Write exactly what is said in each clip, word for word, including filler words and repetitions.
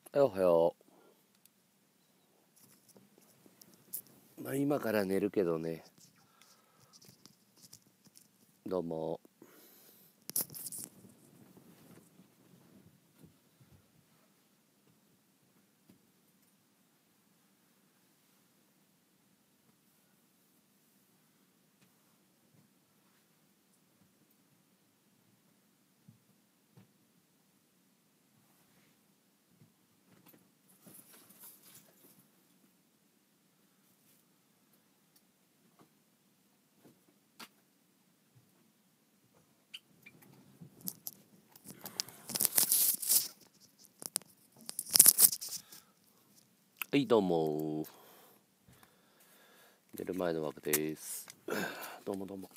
はい、おはよう。まあ今から寝るけどね。どうも。はい、どうも。寝る前の枠です。どうもどうも。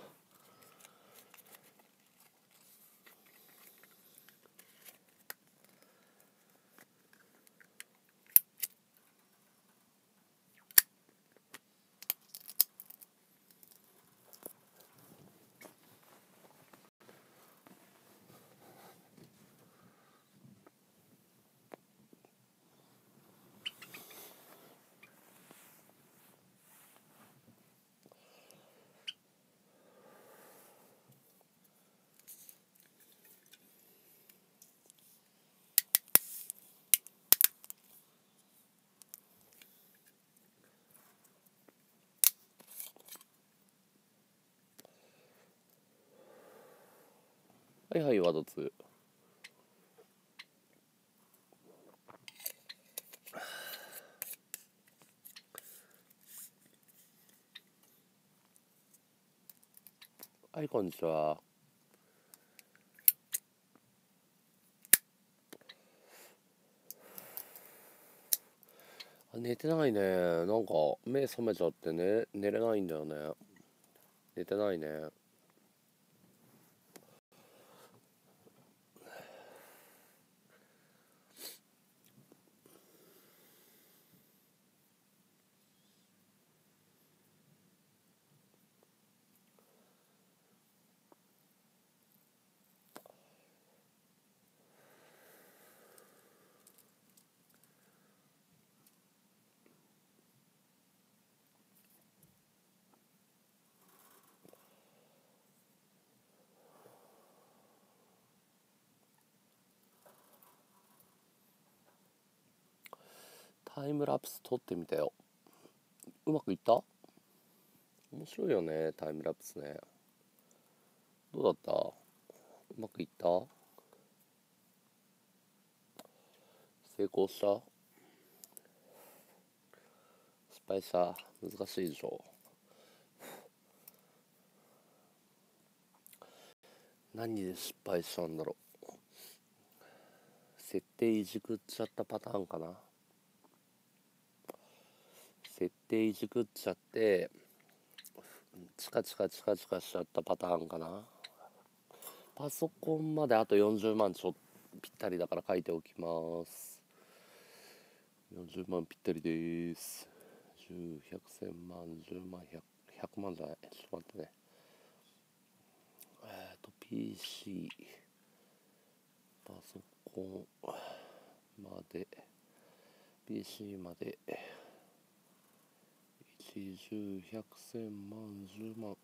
はいはい、ワドツ。はい、こんにちは。あ、寝てないね。なんか目覚めちゃってね、寝れないんだよね。寝てないね。タイムラプス撮ってみたよ。うまくいった？面白いよね、タイムラプスね。どうだった？うまくいった？成功した？失敗した？難しいでしょ。何で失敗したんだろう。設定いじくっちゃったパターンかな。設定いじくっちゃってチカチカチカチカしちゃったパターンかな。パソコンまであとよんじゅうまんちょぴったりだから書いておきます。よんじゅうまんぴったりです。じゅう、ひゃく、せんまん、じゅうまん、ひゃく、ひゃくまんじゃない、ちょっと待ってね。えっと ピーシー パソコンまで ピーシー までいち、じゅう、ひゃく、せんまん、じゅうまん合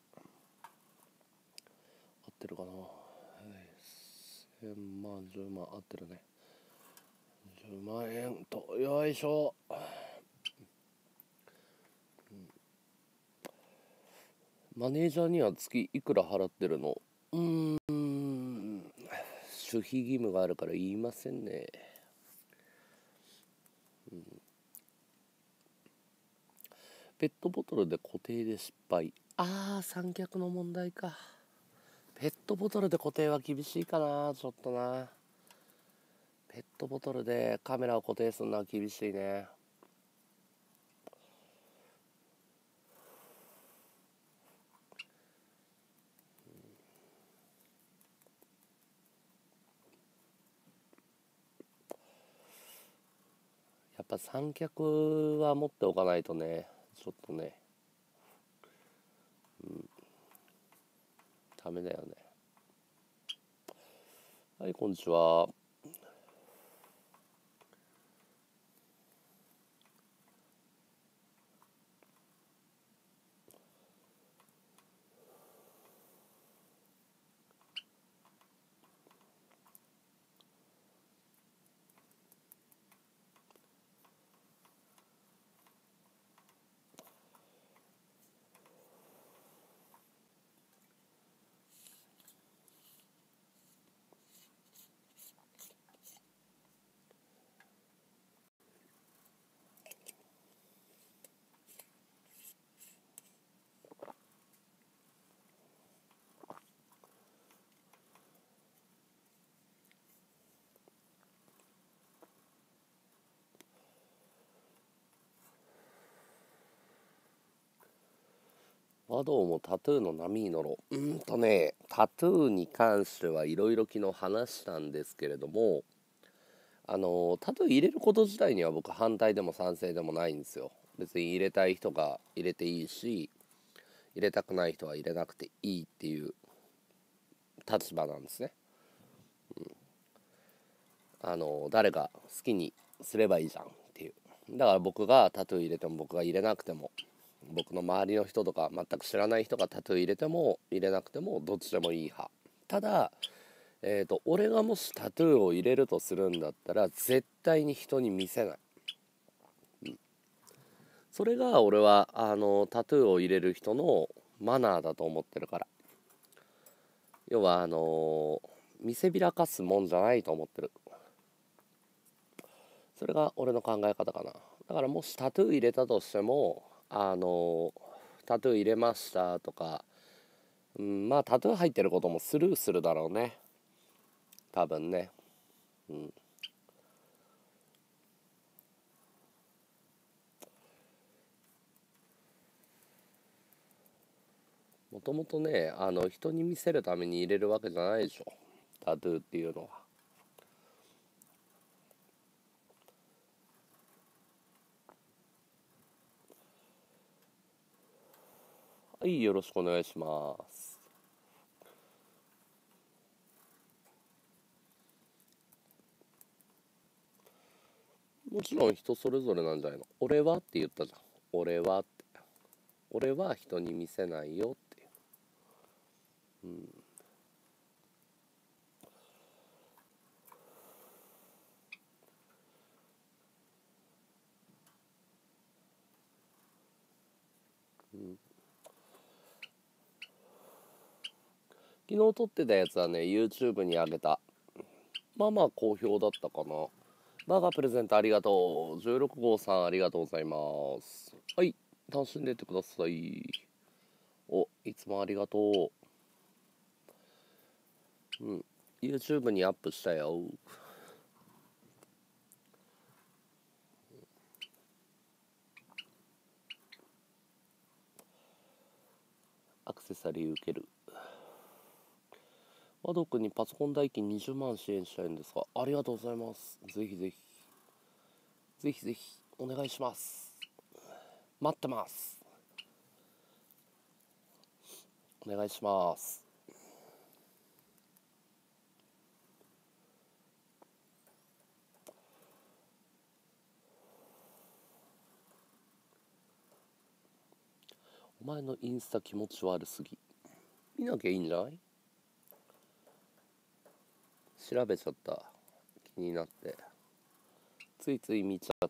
ってるかな。せんまん、じゅうまん合ってるね。じゅうまんえんと、よいしょ。マネージャーには月いくら払ってるの？うーん、守秘義務があるから言いませんね。ペットボトルで固定で失敗。あー、三脚の問題か。ペットボトルで固定は厳しいかな、ちょっとな。ペットボトルでカメラを固定するのは厳しいね。やっぱ三脚は持っておかないとね、ちょっとね、ダメだよね。はい、こんにちは。 はどうもタトゥーの波に乗ろう。うーんとね、タトゥーに関してはいろいろ昨日話したんですけれども、あのタトゥー入れること自体には僕反対でも賛成でもないんですよ。別に入れたい人が入れていいし、入れたくない人は入れなくていいっていう立場なんですね。あの誰が好きにすればいいじゃんっていう。だから僕がタトゥー入れても僕が入れなくても、僕の周りの人とか全く知らない人がタトゥー入れても入れなくてもどっちでもいい派。ただ、えーと、俺がもしタトゥーを入れるとするんだったら絶対に人に見せない。うん、それが俺はあのタトゥーを入れる人のマナーだと思ってるから。要はあの見せびらかすもんじゃないと思ってる。それが俺の考え方かな。だからもしタトゥー入れたとしても、あのタトゥー入れましたとか、うん、まあタトゥー入ってることもスルーするだろうね、多分ね。うん、もともとね、あの人に見せるために入れるわけじゃないでしょ、タトゥーっていうのは。はい、よろしくお願いします。もちろん人それぞれなんじゃないの。俺はって言ったじゃん。俺はって。俺は人に見せないよっていう。うん。うん、昨日撮ってたやつはね、YouTube に上げた。まあまあ好評だったかな。バーガープレゼントありがとう。じゅうろく号さんありがとうございます。はい、楽しんでってください。お、いつもありがとう。うん。YouTube にアップしたよ。アクセサリー受ける。和道くんにパソコン代金にじゅうまん支援したいんですが、ありがとうございます。ぜひぜひ。ぜひぜひ、お願いします。待ってます。お願いします。お前のインスタ気持ち悪すぎ。見なきゃいいんじゃない？調べちゃった。気になって。ついつい見ちゃった。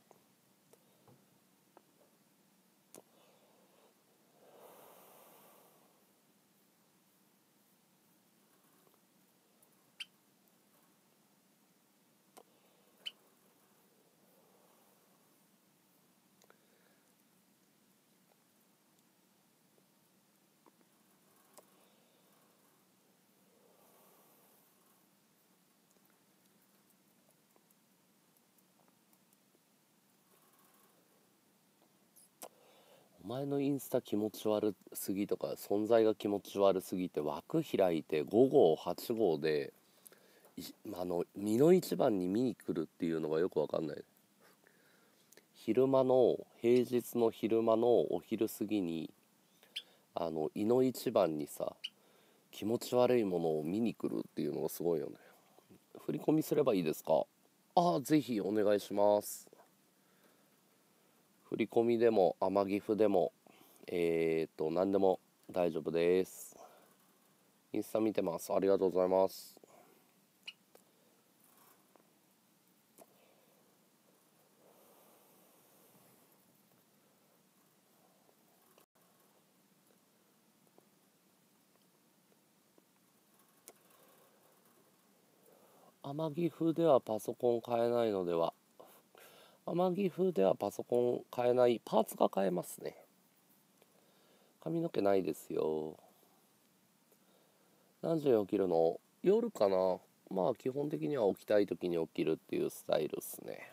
お前のインスタ気持ち悪すぎとか存在が気持ち悪すぎて枠開いてご号はち号であの身の一番に見に来るっていうのがよくわかんない。昼間の平日の昼間のお昼過ぎにあのいの一番にさ、気持ち悪いものを見に来るっていうのがすごいよね。振り込みすればいいですか？ああ、ぜひお願いします。振り込みでも天岐阜でもえー、っと何でも大丈夫です。インスタ見てます。ありがとうございます。天岐阜ではパソコン買えないのでは。天岐阜ではパソコン買えない。パーツが買えますね。髪の毛ないですよ。何時に起きるの？夜かな。まあ基本的には起きたい時に起きるっていうスタイルですね。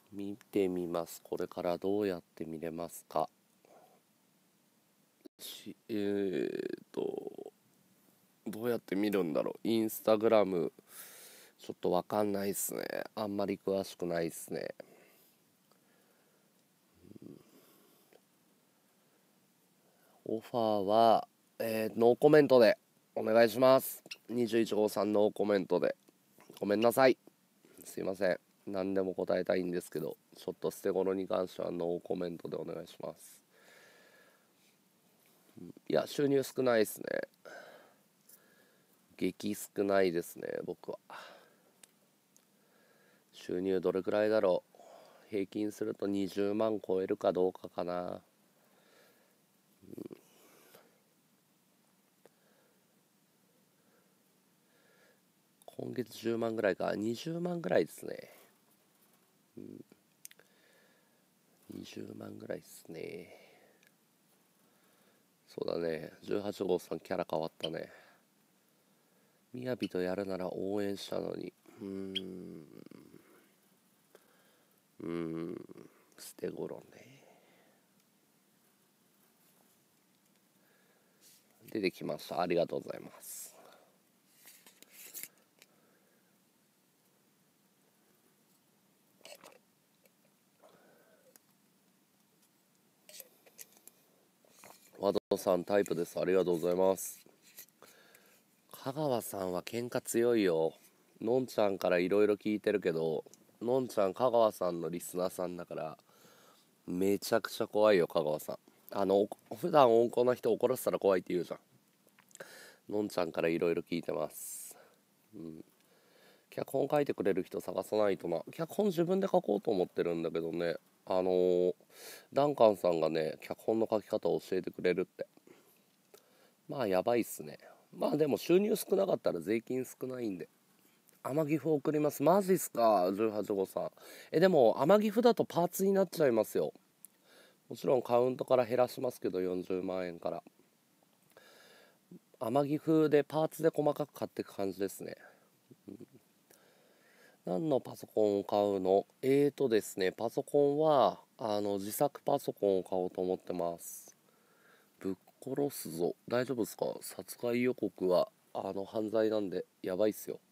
見てみます。これからどうやって見れますか。しえーとどうやって見るんだろう。インスタグラムちょっとわかんないっすね。あんまり詳しくないっすね。オファーは、えーノーコメントでお願いします。にじゅういち号さんノーコメントでごめんなさい。すいません。何でも答えたいんですけど、ちょっと捨て頃に関してはノーコメントでお願いします。いや、収入少ないですね。激少ないですね、僕は。収入どれくらいだろう。平均するとにじゅうまん超えるかどうかかな。今月じゅうまんぐらいか。にじゅうまんぐらいですね。うん、にじゅうまんぐらいですね。そうだね。じゅうはち号さんキャラ変わったね。みやびとやるなら応援したのに。うーん。うーん。捨て頃ね。出てきました。ありがとうございます。和田さんタイプです。ありがとうございます。香川さんは喧嘩強いよ。のんちゃんからいろいろ聞いてるけど、のんちゃん香川さんのリスナーさんだからめちゃくちゃ怖いよ。香川さん、あの普段温厚な人怒らせたら怖いって言うじゃん。のんちゃんからいろいろ聞いてます。うん、脚本書いてくれる人探さないとな。脚本自分で書こうと思ってるんだけどね、あのーダンカンさんがね脚本の書き方を教えてくれるって。まあやばいっすね。まあでも収入少なかったら税金少ないんで天岐阜送ります。マジっすか。じゅうはち号さん。えでも天岐阜だとパーツになっちゃいますよ。もちろんカウントから減らしますけどよんじゅうまん円から。天岐阜でパーツで細かく買っていく感じですね。うん、何のパソコンを買うの。えーとですねパソコンはあの自作パソコンを買おうと思ってます。ぶっ殺すぞ。大丈夫ですか。殺害予告はあの犯罪なんでやばいっすよ。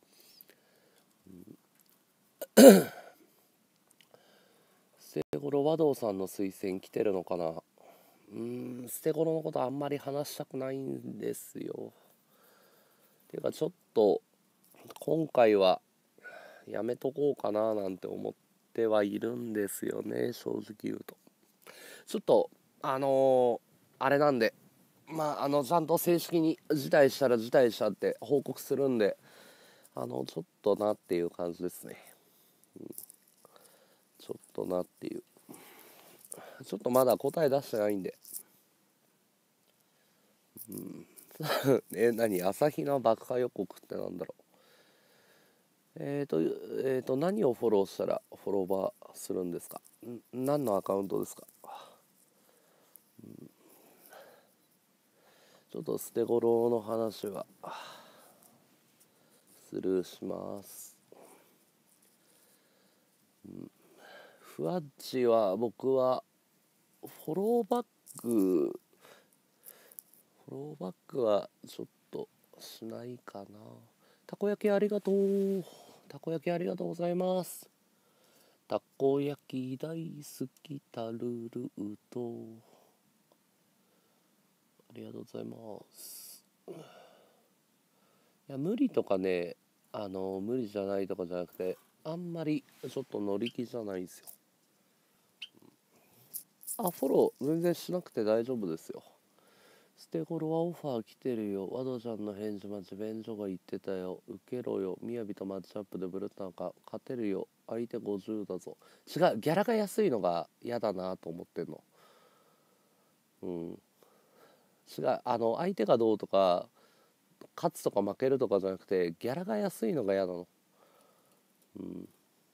捨て頃和道さんの推薦来てるのかな。うーん捨て頃のことあんまり話したくないんですよ。ていうかちょっと今回はやめとこうかななんて思ってはいるんですよね、正直言うと。ちょっとあのーあれなんで、まああのちゃんと正式に辞退したら辞退したって報告するんで、あのちょっとなっていう感じですね。ちょっとなっていう、ちょっとまだ答え出してないんで。え何朝日奈爆破予告ってなんだろう。えーと、えーと、何をフォローしたらフォロワーするんですか。ん何のアカウントですか。ちょっと捨て頃の話はスルーします。ふわっちは僕はフォローバック、フォローバックはちょっとしないかな。たこ焼きありがとう。たこ焼きありがとうございます。たこ焼き大好きタルルート。ありがとうございます。いや無理とかね、あの無理じゃないとかじゃなくて、あんまりちょっと乗り気じゃないんですよ。あ、フォロー全然しなくて大丈夫ですよ。捨て頃はオファー来てるよ。ワドちゃんの返事待ち便所が言ってたよ。受けろよ。みやびとマッチアップでブルッタンか勝てるよ。相手ごじゅうだぞ。違う、ギャラが安いのが嫌だなと思ってんの。うん。違う、あの相手がどうとか勝つとか負けるとかじゃなくてギャラが安いのが嫌なの。うん。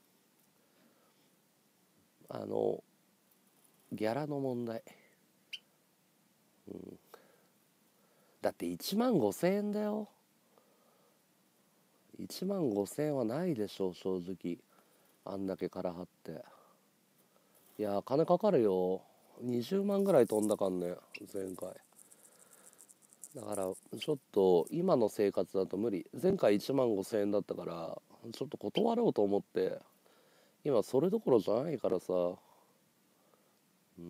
あのギャラの問題。うん。だっていちまんごせんえんだよ。いちまんごせんえんはないでしょう正直。あんだけからはって。 いやー金かかるよ。にじゅうまんぐらい飛んだかんね、前回。だからちょっと今の生活だと無理。前回いちまんごせん円だったから、ちょっと断ろうと思って。今それどころじゃないからさ。うん。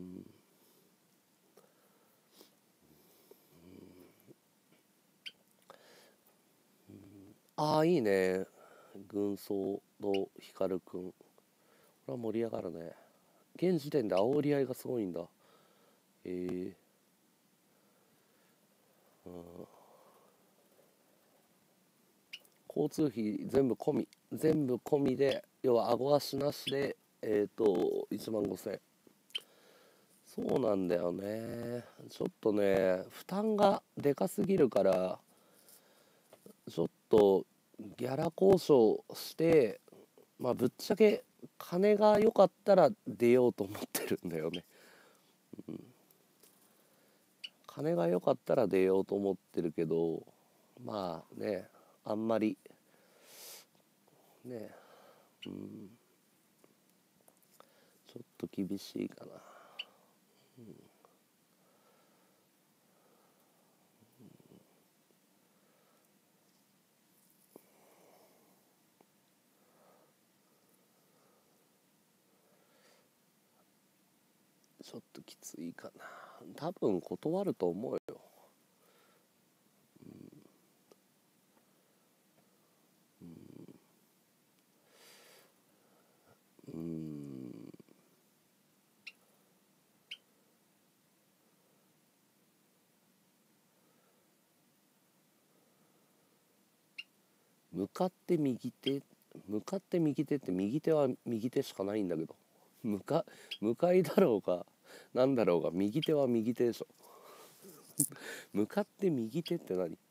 ああいいね、軍曹の光くん。これは盛り上がるね。現時点で煽り合いがすごいんだ。ええー、うん。交通費全部込み、全部込みで、要は顎足なしで、えっ、ー、と、いちまんごせん円。そうなんだよね。ちょっとね、負担がでかすぎるから、ちょっとギャラ交渉して、まあぶっちゃけ金が良かったら出ようと思ってるんだよね。うん、金が良かったら出ようと思ってるけど、まあね、あんまりね、うん、ちょっと厳しいかな。ちょっときついかな。多分断ると思うよ。うん。向かって右手、向かって右手って右手は右手しかないんだけど。向か、向かいだろうが、なんだろうが、右手は右手でしょ。向かって右手って何？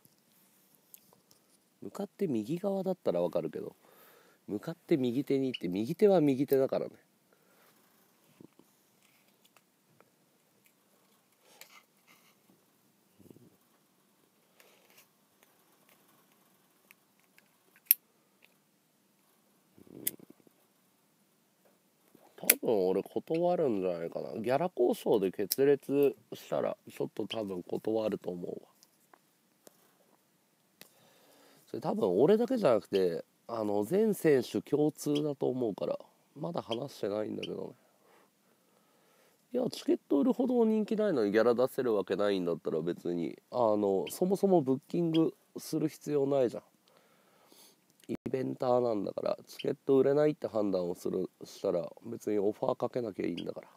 向かって右側だったらわかるけど、向かって右手に行って、右手は右手だからね。多分俺断るんじゃないかな。ギャラ交渉で決裂したら、ちょっと多分断ると思うわ。それ多分俺だけじゃなくて、あの、全選手共通だと思うから、まだ話してないんだけどね。いや、チケット売るほど人気ないのにギャラ出せるわけないんだったら別に、あの、そもそもブッキングする必要ないじゃん。イベンターなんだから、チケット売れないって判断をする、したら別にオファーかけなきゃいいんだから。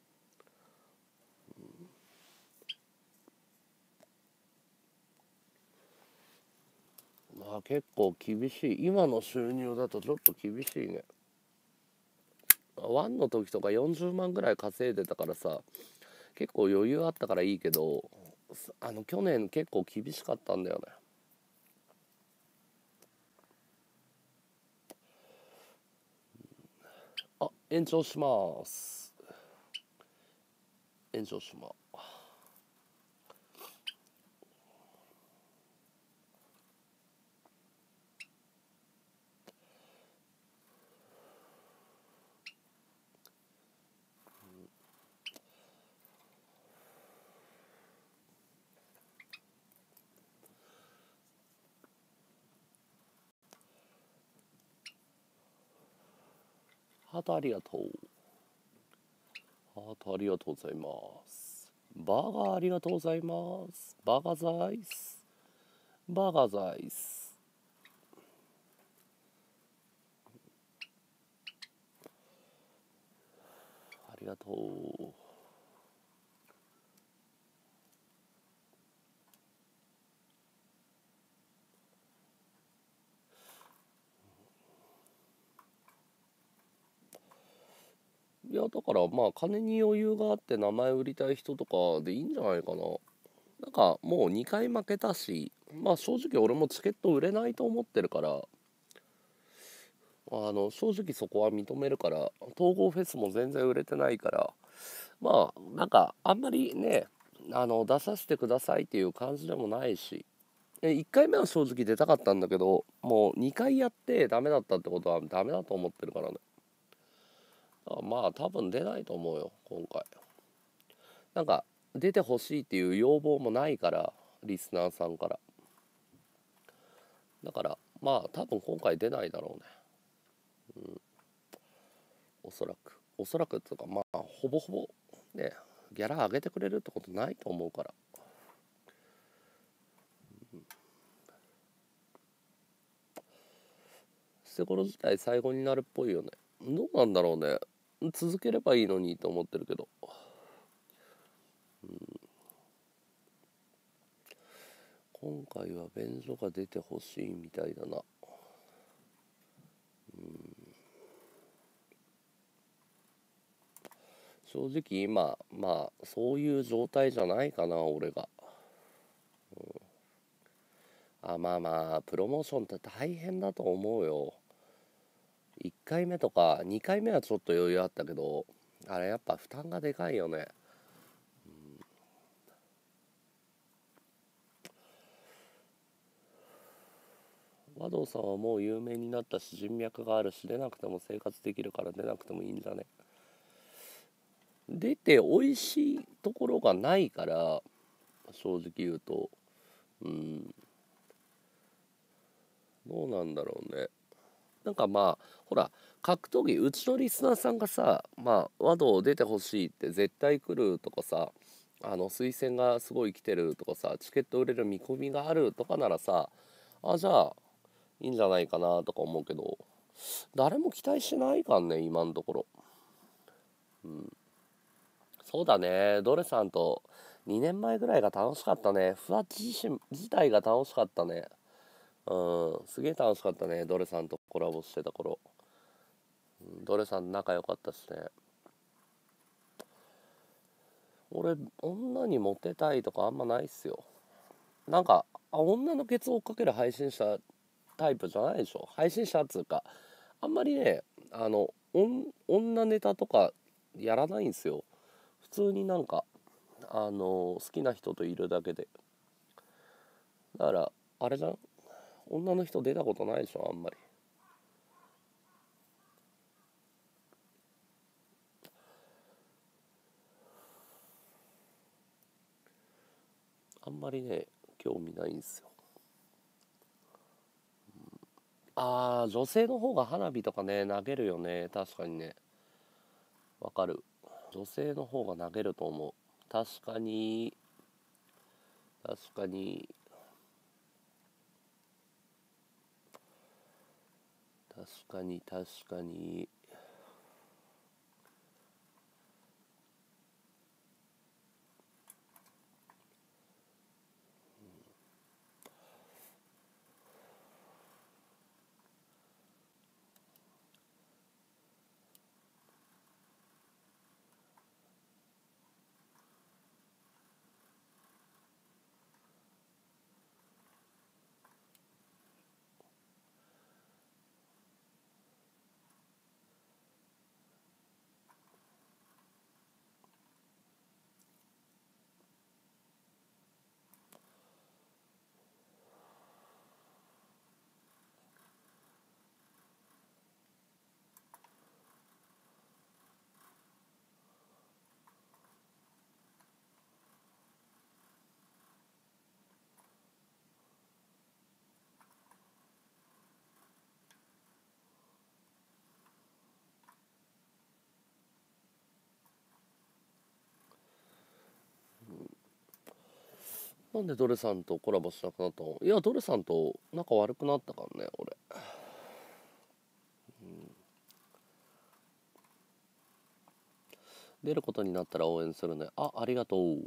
まあ結構厳しい。今の収入だとちょっと厳しいね。ワンの時とかよんじゅうまんぐらい稼いでたからさ、結構余裕あったからいいけど、あの去年結構厳しかったんだよね。あ、延長します。延長します。ハートありがとう。ハートありがとうございます。バーガーありがとうございます。バーガーザイス。バーガーザイス。ありがとう。いや、だからまあ、金に余裕があって名前売りたい人とかでいいんじゃないかな。なんかもうにかい負けたし、まあ正直俺もチケット売れないと思ってるから、あの正直そこは認めるから、統合フェスも全然売れてないから、まあなんかあんまりね、あの出させてくださいっていう感じでもないし、いっかいめは正直出たかったんだけど、もうにかいやってダメだったってことはダメだと思ってるからね。 あ、まあ多分出ないと思うよ今回。なんか出てほしいっていう要望もないから、リスナーさんから。だからまあ多分今回出ないだろうね。おそらくおそらくっていうか、まあほぼほぼね、ギャラ上げてくれるってことないと思うから。捨て頃自体最後になるっぽいよね。どうなんだろうね。続ければいいのにと思ってるけど、今回は便所が出てほしいみたいだな。正直今まあそういう状態じゃないかな俺が。あ、まあまあプロモーションって大変だと思うよ。いっかいめとかにかいめはちょっと余裕あったけど、あれやっぱ負担がでかいよね。和道さんはもう有名になったし人脈があるし、出なくても生活できるから出なくてもいいんじゃね。出て美味しいところがないから、正直言うと、うん、どうなんだろうね。なんかまあほら、格闘技うちのリスナーさんがさ、まあ和道出てほしいって絶対来るとかさ、あの推薦がすごい来てるとかさ、チケット売れる見込みがあるとかならさ、あ、じゃあいいんじゃないかなとか思うけど、誰も期待しないかんね今のところ。そうだね、ドレさんとにねんまえぐらいが楽しかったね。ふわっち自身自体が楽しかったね。うん、すげえ楽しかったね、ドレさんとコラボしてた頃。うん、ドレさん仲良かったしね。俺女にモテたいとかあんまないっすよ。なんか、あ、女のケツを追っかける配信者タイプじゃないでしょ。配信者っつうか、あんまりね、あの女ネタとかやらないんですよ。普通になんか、あの好きな人といるだけで。だからあれじゃん、女の人出たことないでしょあんまり。あんまりね、興味ないんですよ。あー、女性の方が花火とかね投げるよね、確かにね。わかる。女性の方が投げると思う。確かに。確かに。確かに確かに。なんでドレさんとコラボしなくなったの？いや、ドレさんと仲悪くなったからね俺。出ることになったら応援するね。あ、ありがとう。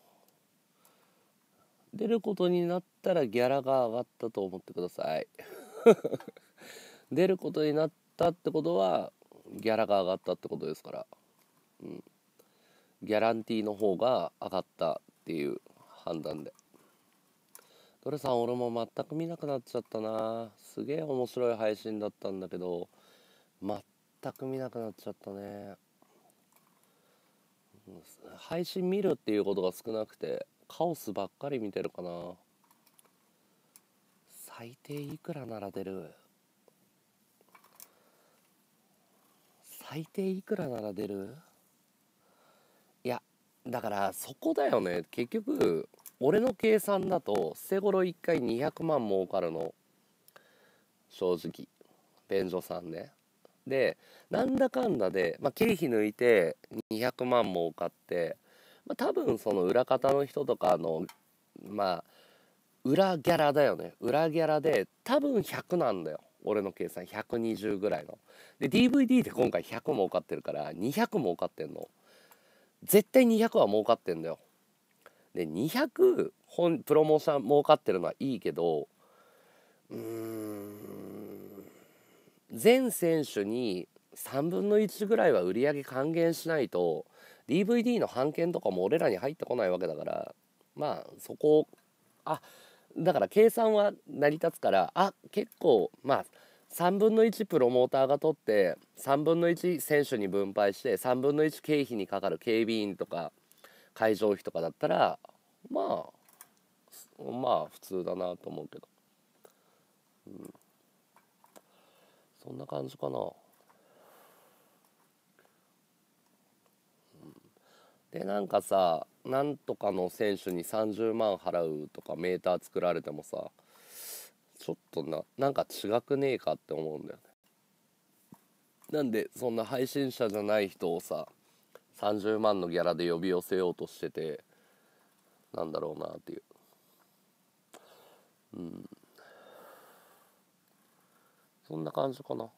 出ることになったらギャラが上がったと思ってください。出ることになったってことはギャラが上がったってことですから、うん、ギャランティーの方が上がったっていう判断で。ドレさん俺も全く見なくなっちゃったな。すげえ面白い配信だったんだけど全く見なくなっちゃったね。配信見るっていうことが少なくてカオスばっかり見てるかな。最低いくらなら出る？ 最低いくらなら出る？いやだからそこだよね。結局俺の計算だと捨て頃いっかいにひゃくまん儲かるの、正直。便所さんね。でなんだかんだで、まあ、経費抜いてにひゃくまん儲かって、まあ、多分その裏方の人とかのまあ裏ギャラだよね。裏ギャラで多分ひゃくなんだよ、俺の計算。ひゃくにじゅうぐらいので ディーブイディー で今回ひゃく儲かってるからにひゃく儲かってんの。絶対にひゃくは儲かってんだよ。でにひゃく本プロモーション儲かってるのはいいけど、うーん全選手にさんぶんのいちぐらいは売り上げ還元しないと ディーブイディー の版権とかも俺らに入ってこないわけだから、まあそこ、あだから計算は成り立つから、あ結構まあさんぶんのいちプロモーターが取ってさんぶんのいち選手に分配してさんぶんのいち経費にかかる警備員とか会場費とかだったら、まあまあ普通だなと思うけど、うん、そんな感じかな。でなんかさ、なんとかの選手にさんじゅうまん払うとかメーター作られてもさ、ちょっとななんか違くねえかって思うんだよね。なんでそんな配信者じゃない人をささんじゅうまんのギャラで呼び寄せようとしてて、なんだろうなっていう。うん、そんな感じかな。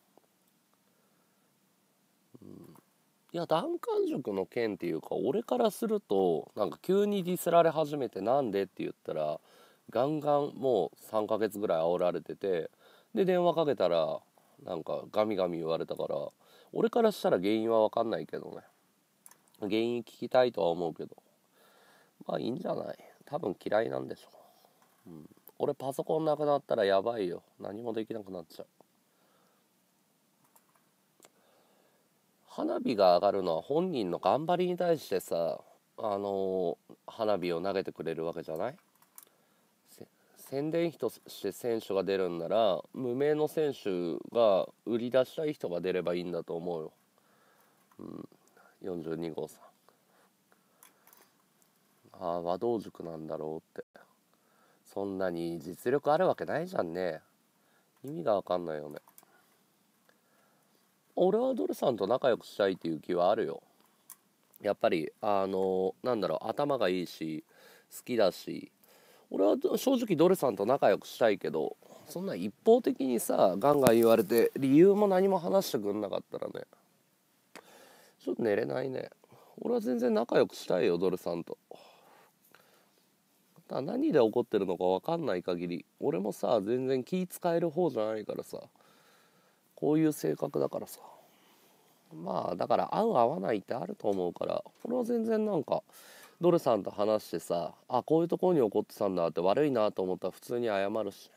いや、談感塾の件っていうか、俺からするとなんか急にディスられ始めて、なんでって言ったらガンガンもうさんかげつぐらい煽られてて、で電話かけたらなんかガミガミ言われたから、俺からしたら原因は分かんないけどね。原因聞きたいとは思うけど、まあいいんじゃない。多分嫌いなんでしょう。うん、俺パソコンなくなったらやばいよ。何もできなくなっちゃう。花火が上がるのは本人の頑張りに対してさ、あのー花火を投げてくれるわけじゃない。宣伝費として選手が出るんなら無名の選手が売り出したい人が出ればいいんだと思うよ。うん、よんじゅうに号さん、ああ和道塾なんだろうって。そんなに実力あるわけないじゃんね。意味が分かんないよね。俺はドルさんと仲良くしたいっていう気はあるよ。やっぱりあのなんだろう、頭がいいし好きだし、俺は正直ドルさんと仲良くしたいけど、そんな一方的にさガンガン言われて理由も何も話してくんなかったらね、ちょっと寝れないね。俺は全然仲良くしたいよ、ドルさんと。だ何で怒ってるのか分かんない限り、俺もさ全然気使える方じゃないからさ、こういう性格だからさ、まあだから合う合わないってあると思うから、俺は全然なんかドルさんと話してさ、あこういうところに怒ってたんだって、悪いなと思ったら普通に謝るし、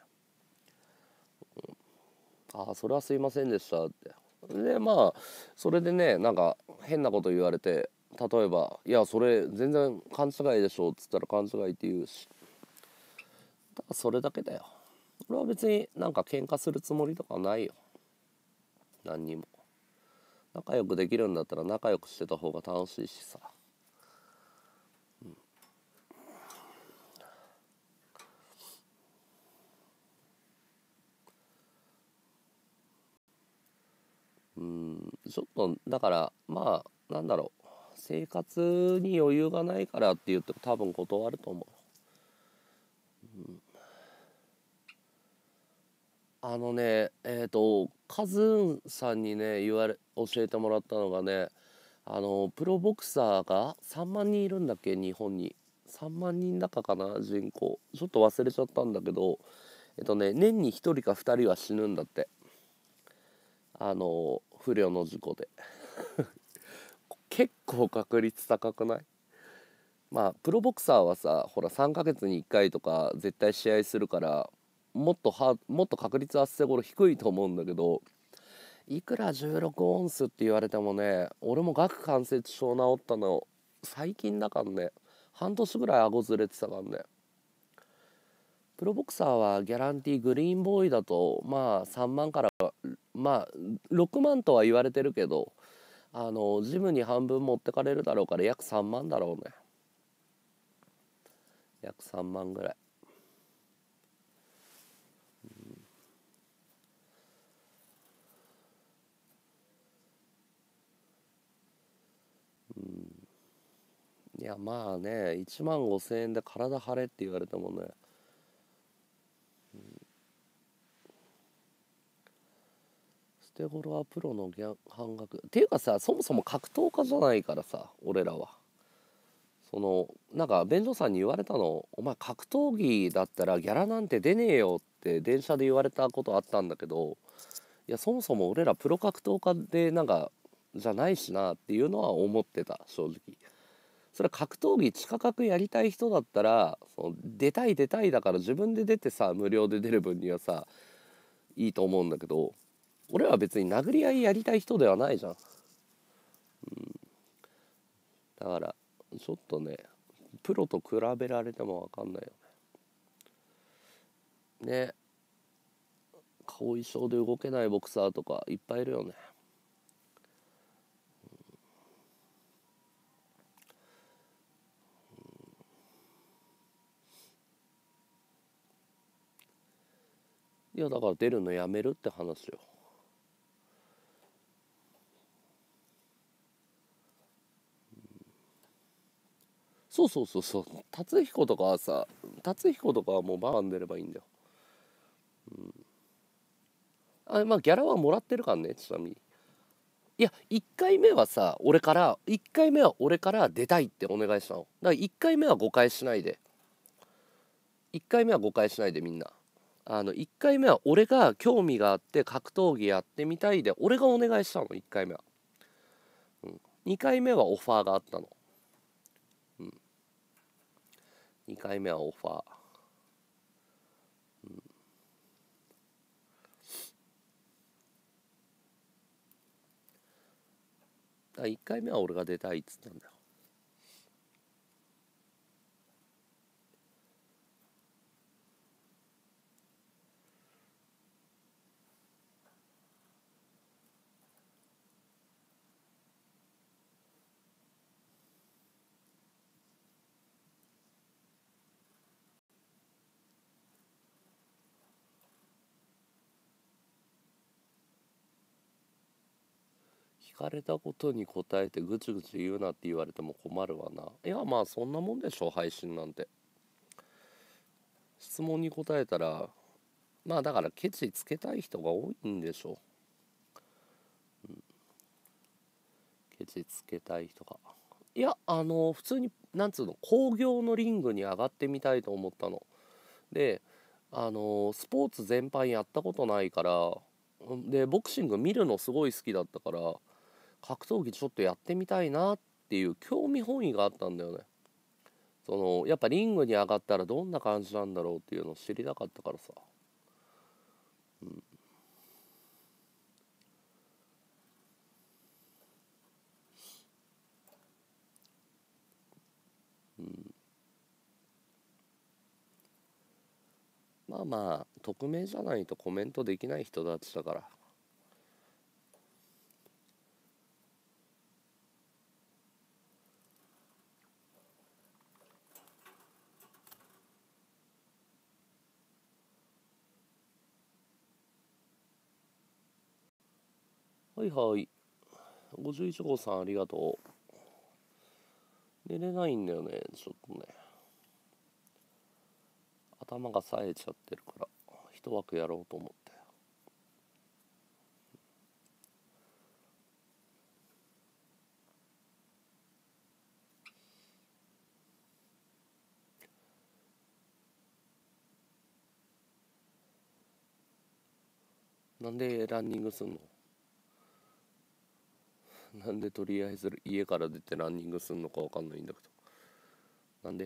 ああそれはすいませんでしたって。でまあそれでね、なんか変なこと言われて、例えば「いやそれ全然勘違いでしょ」っつったら勘違いって言うし、ただそれだけだよ。俺は別になんか喧嘩するつもりとかないよ、何にも。仲良くできるんだったら仲良くしてた方が楽しいしさ。うんちょっとだからまあなんだろう、生活に余裕がないからって言っても多分断ると思う。あのねえっ、とカズーンさんにね言われ教えてもらったのがね、あのプロボクサーがさんまんにんいるんだっけ、日本に。さんまん人だかかな、人口。ちょっと忘れちゃったんだけど、えっとね年にひとりかふたりは死ぬんだって、あの不慮の事故で。結構確率高くない？まあプロボクサーはさほらさんかげつにいっかいとか絶対試合するから、もっとはもっと確率は捨て頃低いと思うんだけど、いくらじゅうろくオンスって言われてもね、俺も顎関節症治ったの最近だからね、半年ぐらい顎ずれてたからね。プロボクサーはギャランティーグリーンボーイだとまあさんまんからまあろくまんとは言われてるけど、あのジムに半分持ってかれるだろうから約さんまんだろうね。約さんまんぐらい。いやまあね、いちまんごせん円で体張れって言われてもね、ステゴロはプロのギャ半額っていうかさ、そもそも格闘家じゃないからさ、俺らは。そのなんか便所さんに言われたの、お前格闘技だったらギャラなんて出ねえよって電車で言われたことあったんだけど、いやそもそも俺らプロ格闘家でなんかじゃないしなっていうのは思ってた、正直。それは格闘技地下格やりたい人だったら、その出たい出たいだから自分で出てさ、無料で出る分にはさいいと思うんだけど、俺は別に殴り合いやりたい人ではないじゃん。だからちょっとね、プロと比べられても分かんないよね。ね、後遺症で動けないボクサーとかいっぱいいるよね。いやだから出るのやめるって話よ。そうそうそうそう、達彦とかはさ、達彦とかはもうバーン出ればいいんだよ。あ、まあギャラはもらってるからね、ちなみに。いやいっかいめはさ、俺からいっかいめは俺から出たいってお願いしたの。だからいっかいめは誤解しないで、いっかいめは誤解しないでみんな。あのいっかいめは俺が興味があって格闘技やってみたいで俺がお願いしたの、いっかいめは。うん、にかいめはオファーがあったの。うん、にかいめはオファー。だいっかいめは俺が出たいっつったんだよ。聞かれたことに答えてぐちぐち言うなって言われても困るわな。いやまあそんなもんでしょ、配信なんて。質問に答えたら、まあだからケチつけたい人が多いんでしょう。ケチつけたい人が。いやあの普通になんつうの、興行のリングに上がってみたいと思ったの。であのスポーツ全般やったことないから、でボクシング見るのすごい好きだったから、格闘技ちょっとやってみたいなっていう興味本位があったんだよね。そのやっぱリングに上がったらどんな感じなんだろうっていうのを知りたかったからさ。まあまあ匿名じゃないとコメントできない人たちだから。はいはい、ごじゅういち号さんありがとう。寝れないんだよね、ちょっとね。頭が冴えちゃってるから一枠やろうと思って。なんでランニングすんの？なんでとりあえず家から出てランニングすんのかわかんないんだけど。なんで？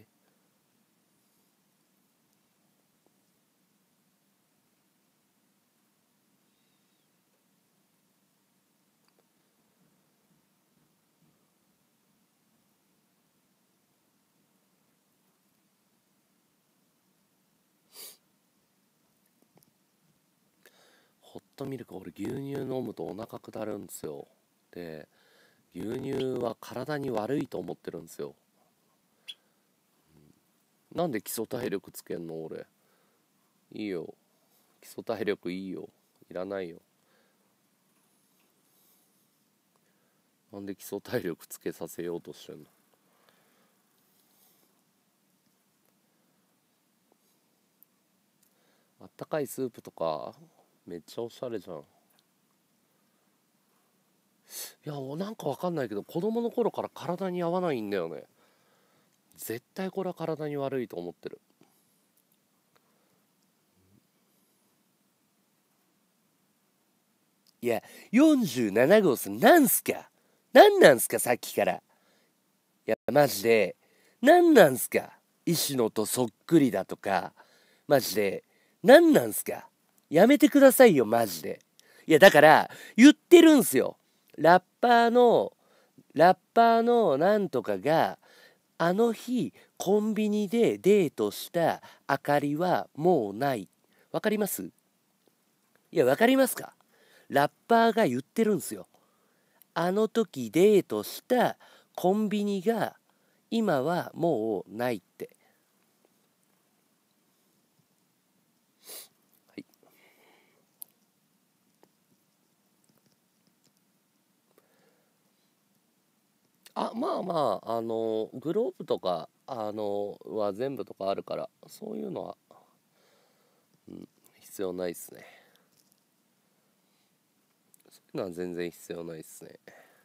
ホットミルク、俺牛乳飲むとお腹下るんですよ。で牛乳は体に悪いと思ってるんですよ。なんで基礎体力つけんの俺。いいよ、基礎体力いいよ、いらないよ。なんで基礎体力つけさせようとしてんの。あったかいスープとかめっちゃおしゃれじゃん。いやなんかわかんないけど子供の頃から体に合わないんだよね。絶対これは体に悪いと思ってる。いやよんじゅうなな号さんなんすか、なんなんすかさっきから。いやマジでなんなんすか、石野とそっくりだとか、マジでなんなんすか、やめてくださいよマジで。いやだから言ってるんすよ、ラッパーのラッパーのなんとかがあの日コンビニでデートした明かりはもうない。わかります？いやわかりますか？ラッパーが言ってるんすよ、あの時デートしたコンビニが今はもうないって。はい、あまあまああのグローブとかあのは全部とかあるからそういうのは、うん、必要ないっすね。そういうのは全然必要ないっすね。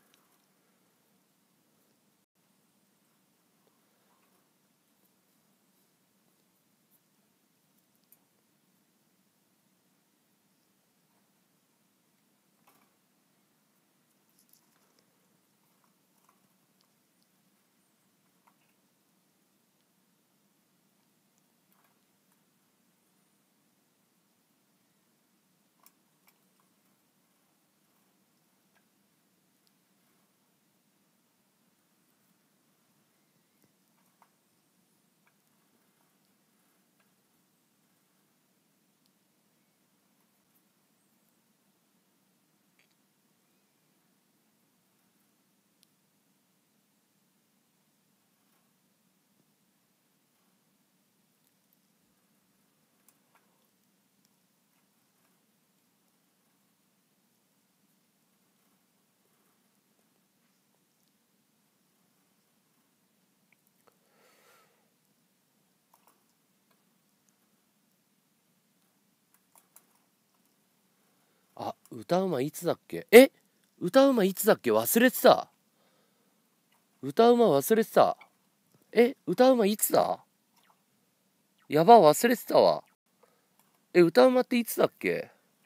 あ、歌うまいつだっけ、え歌うまいつだっけ、忘れてた。歌うま忘れてた。え歌うまいつだ、やば忘れてたわ。え歌うまっていつだっけ、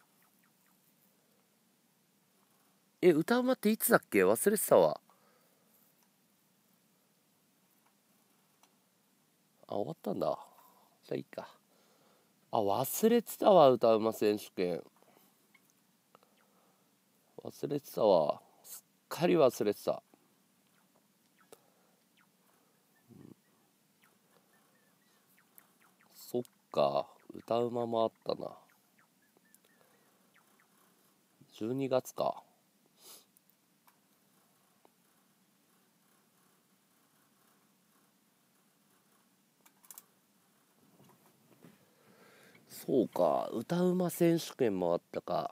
え歌うまっていつだっけ、忘れてたわ。あ終わったんだ、じゃあいいか。あ忘れてたわ、歌うま選手権忘れてたわ、すっかり忘れてた。そっか、歌うまもあったな。じゅうにがつか。そうか、歌うま選手権もあったか。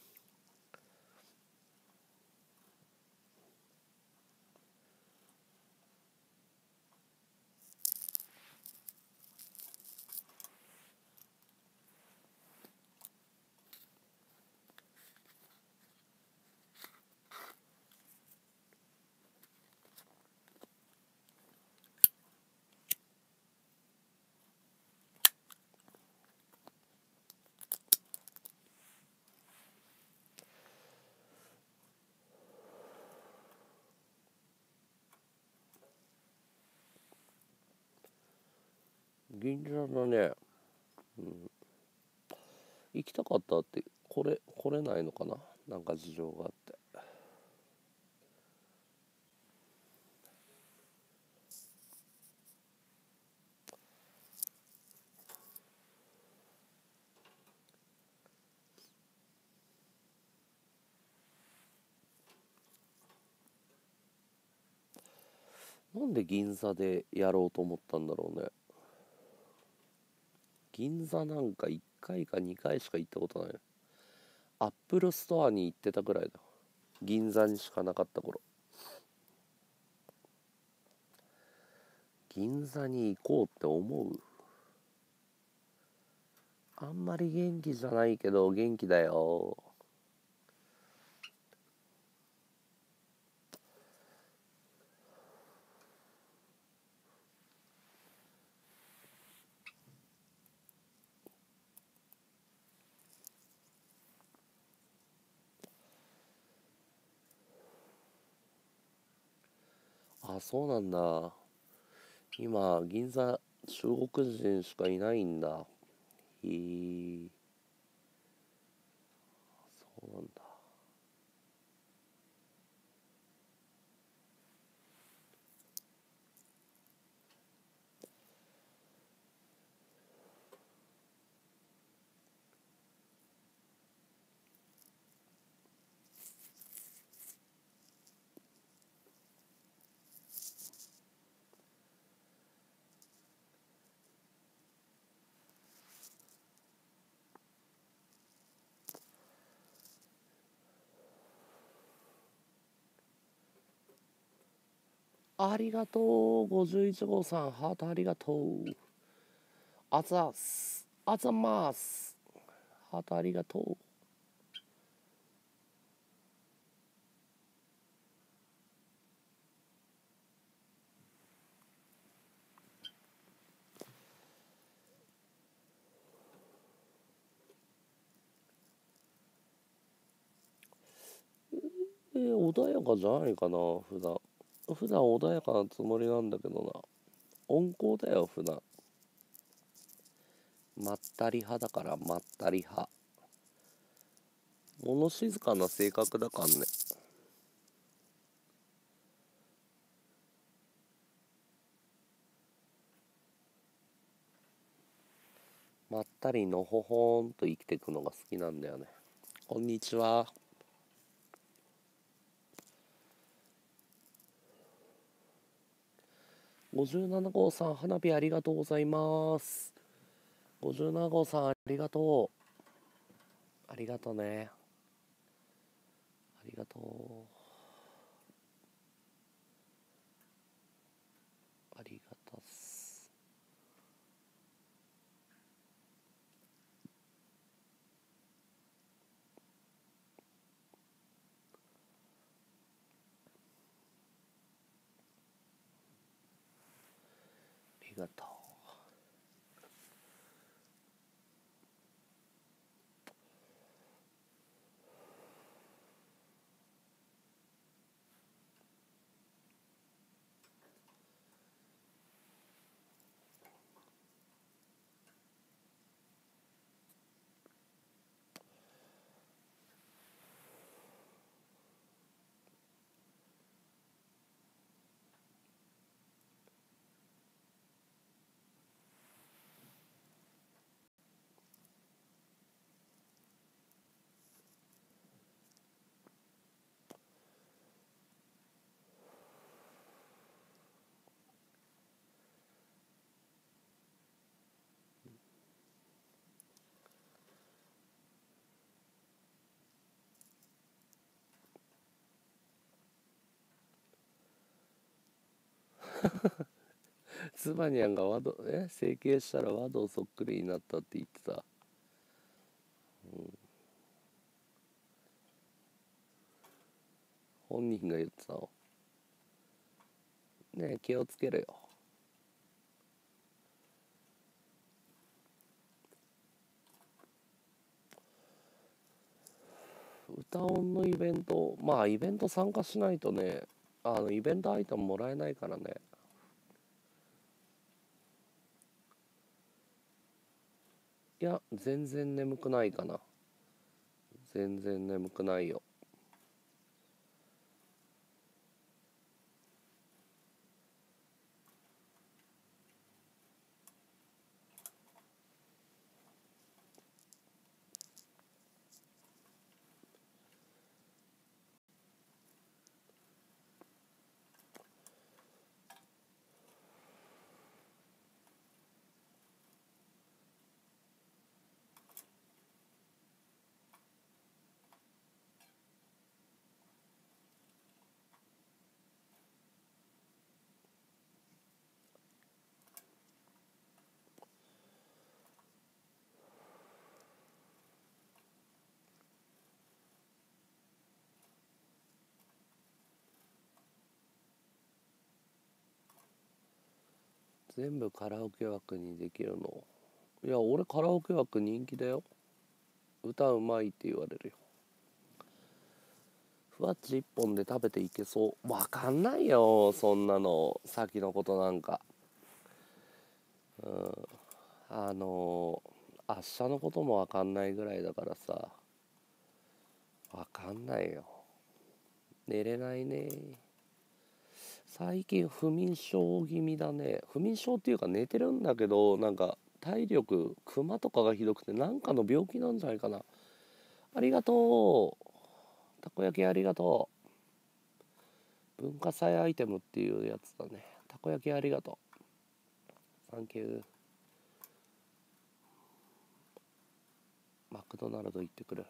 銀座だね。うん、行きたかったってこれ来れないのかな、なんか事情があって。 なんで銀座でやろうと思ったんだろうね。銀座なんかいっかいかにかいしか行ったことない。アップルストアに行ってたぐらいだ。銀座にしかなかった頃。銀座に行こうって思う？あんまり元気じゃないけど元気だよ。あ、そうなんだ。今銀座中国人しかいないんだ。へえ、そうなんだ。ありがとう。ごじゅういち号さん、ハートありがとう。あざす。あざます。ハートありがとう。えー、穏やかじゃないかな、普段。普段穏やかなつもりなんだけどな。温厚だよ、普段。まったり派だから、まったり派。物静かな性格だかんね。まったりのほほんと生きていくのが好きなんだよね。こんにちは。ごじゅうなな号さん、花火ありがとうございます。ごじゅうなな号さん、ありがとう。ありがとね。ありがとう。ありがたっす。ありがとう。ツバニャンがワド、え整形したらワドそっくりになったって言ってた。本人が言ってたの。ねえ、気をつけろよ。歌音のイベント、まあイベント参加しないとね、あのイベントアイテムもらえないからね。いや、全然眠くないかな。全然眠くないよ。 全部カラオケ枠にできるの。いや俺カラオケ枠人気だよ。歌うまいって言われるよ。ふわっち一本で食べていけそう。わかんないよそんなの先のことなんか。うんあの明日のこともわかんないぐらいだからさ。わかんないよ。寝れないね。最近不眠症気味だね。不眠症っていうか寝てるんだけど、なんか体力クマとかがひどくて、なんかの病気なんじゃないかな。ありがとう。たこ焼きありがとう。文化祭アイテムっていうやつだね。たこ焼きありがとう。サンキュー。マクドナルド行ってくる。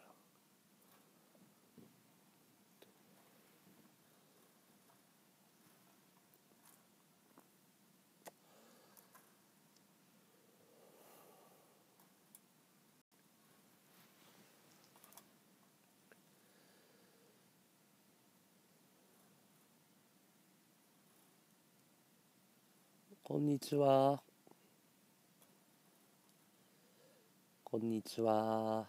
こんにちは。こんにちは。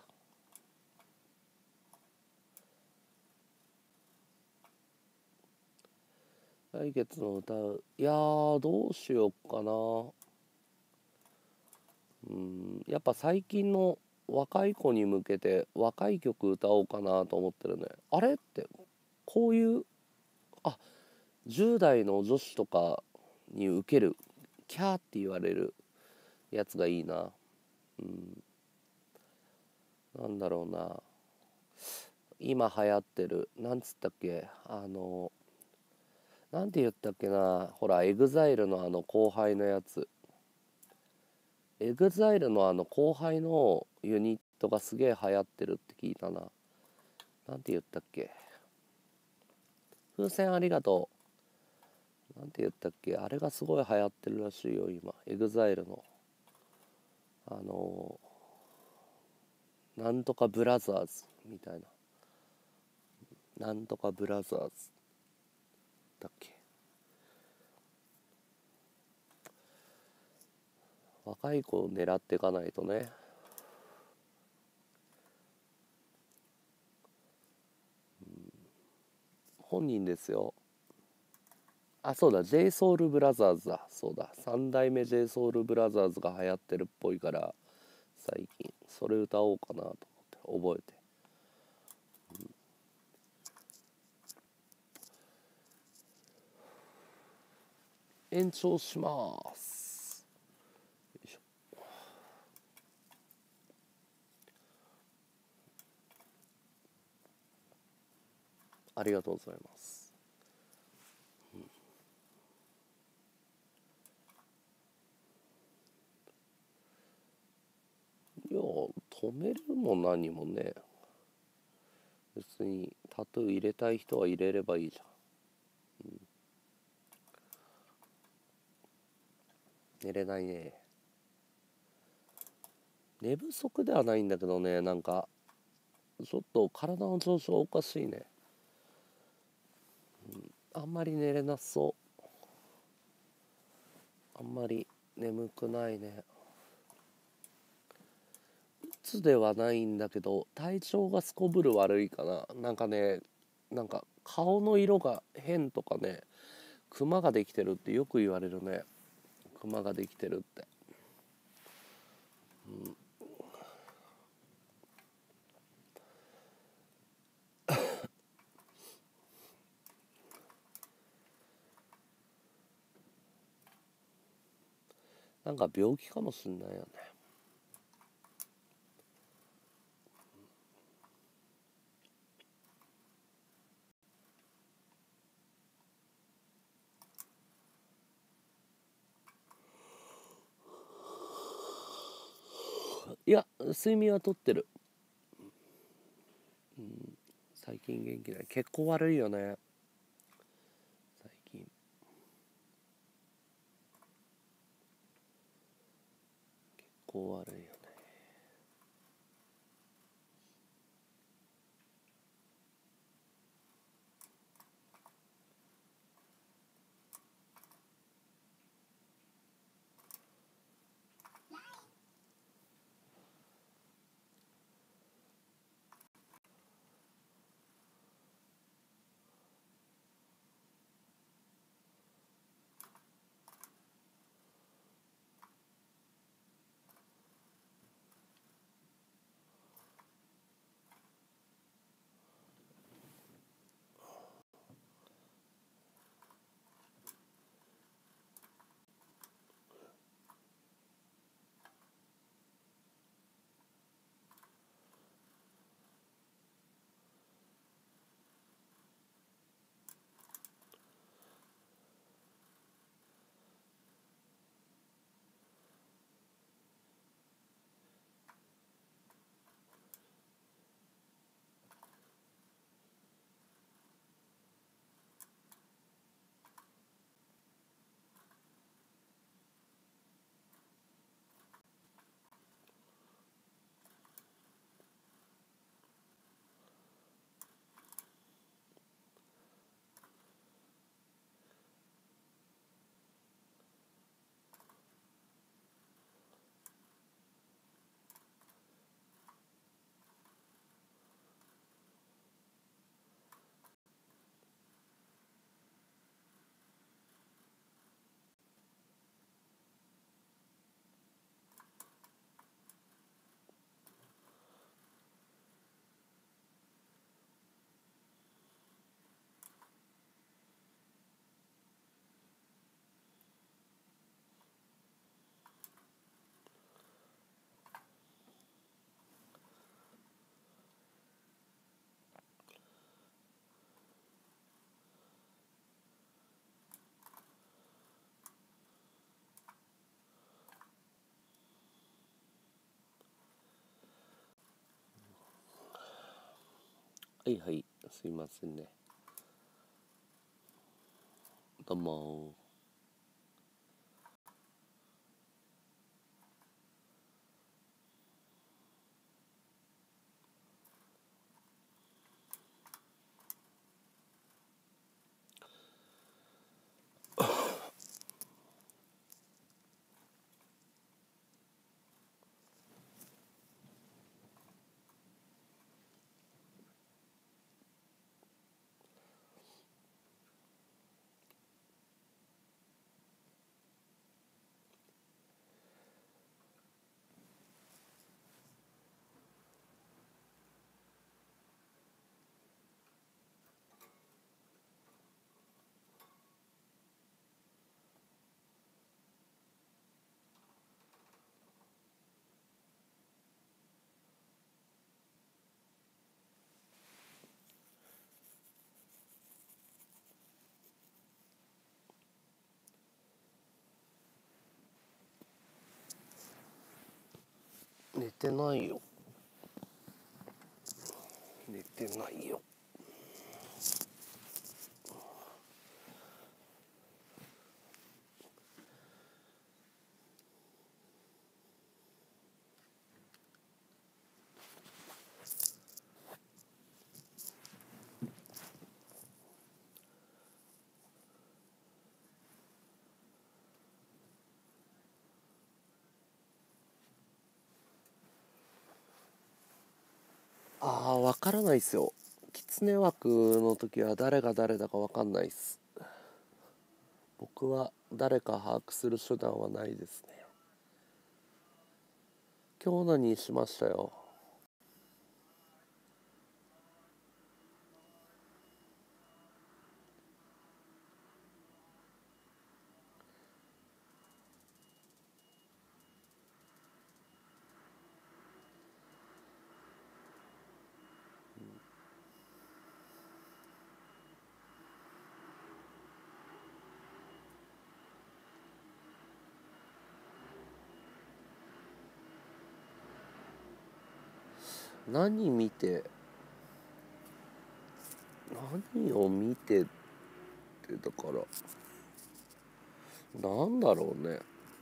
来月の歌う。いやー、どうしよっかな。うん、やっぱ最近の若い子に向けて若い曲歌おうかなと思ってるね。あれって、こういう、あ、じゅう代の女子とかに受ける、キャーって言われるやつがいいな。うん、なんだろうな。今流行ってる、なんつったっけ、あの、なんて言ったっけな、ほら、エグザイルのあの後輩のやつ。エグザイルのあの後輩のユニットがすげえ流行ってるって聞いたな。なんて言ったっけ。風船ありがとう。なんて言ったっけ。あれがすごい流行ってるらしいよ、今。エグザイルの。あのー、なんとかブラザーズみたいな。なんとかブラザーズだっけ。若い子を狙っていかないとね。本人ですよ。あ、そうだ、JSOULBROTHERS だ。そうだ、さん代目 JSOULBROTHERS が流行ってるっぽいから、最近、それ歌おうかなと思って、覚えて。延長します。よいしょ。ありがとうございます。いや、止めるも何もね。別にタトゥー入れたい人は入れればいいじゃん。うん、寝れないね。寝不足ではないんだけどね、なんか、ちょっと体の調子がおかしいね。うん、あんまり寝れなそう。あんまり眠くないね。うつではないんだけど、体調がすこぶる悪いかな。なんかね、なんか顔の色が変とかね、クマができてるってよく言われるね。クマができてるって。うん、なんか病気かもしんないよね。いや、睡眠はとってる。うん、最近元気ない。結構悪いよね。最近。結構悪いよね。 はいはい、すいませんね。どうも寝てないよ。寝てないよ。ああ、わからないっすよ。狐枠の時は誰が誰だかわかんないっす。僕は誰か把握する手段はないですね。今日何しましたよ。何見て、何を見てってだから、なんだろうね。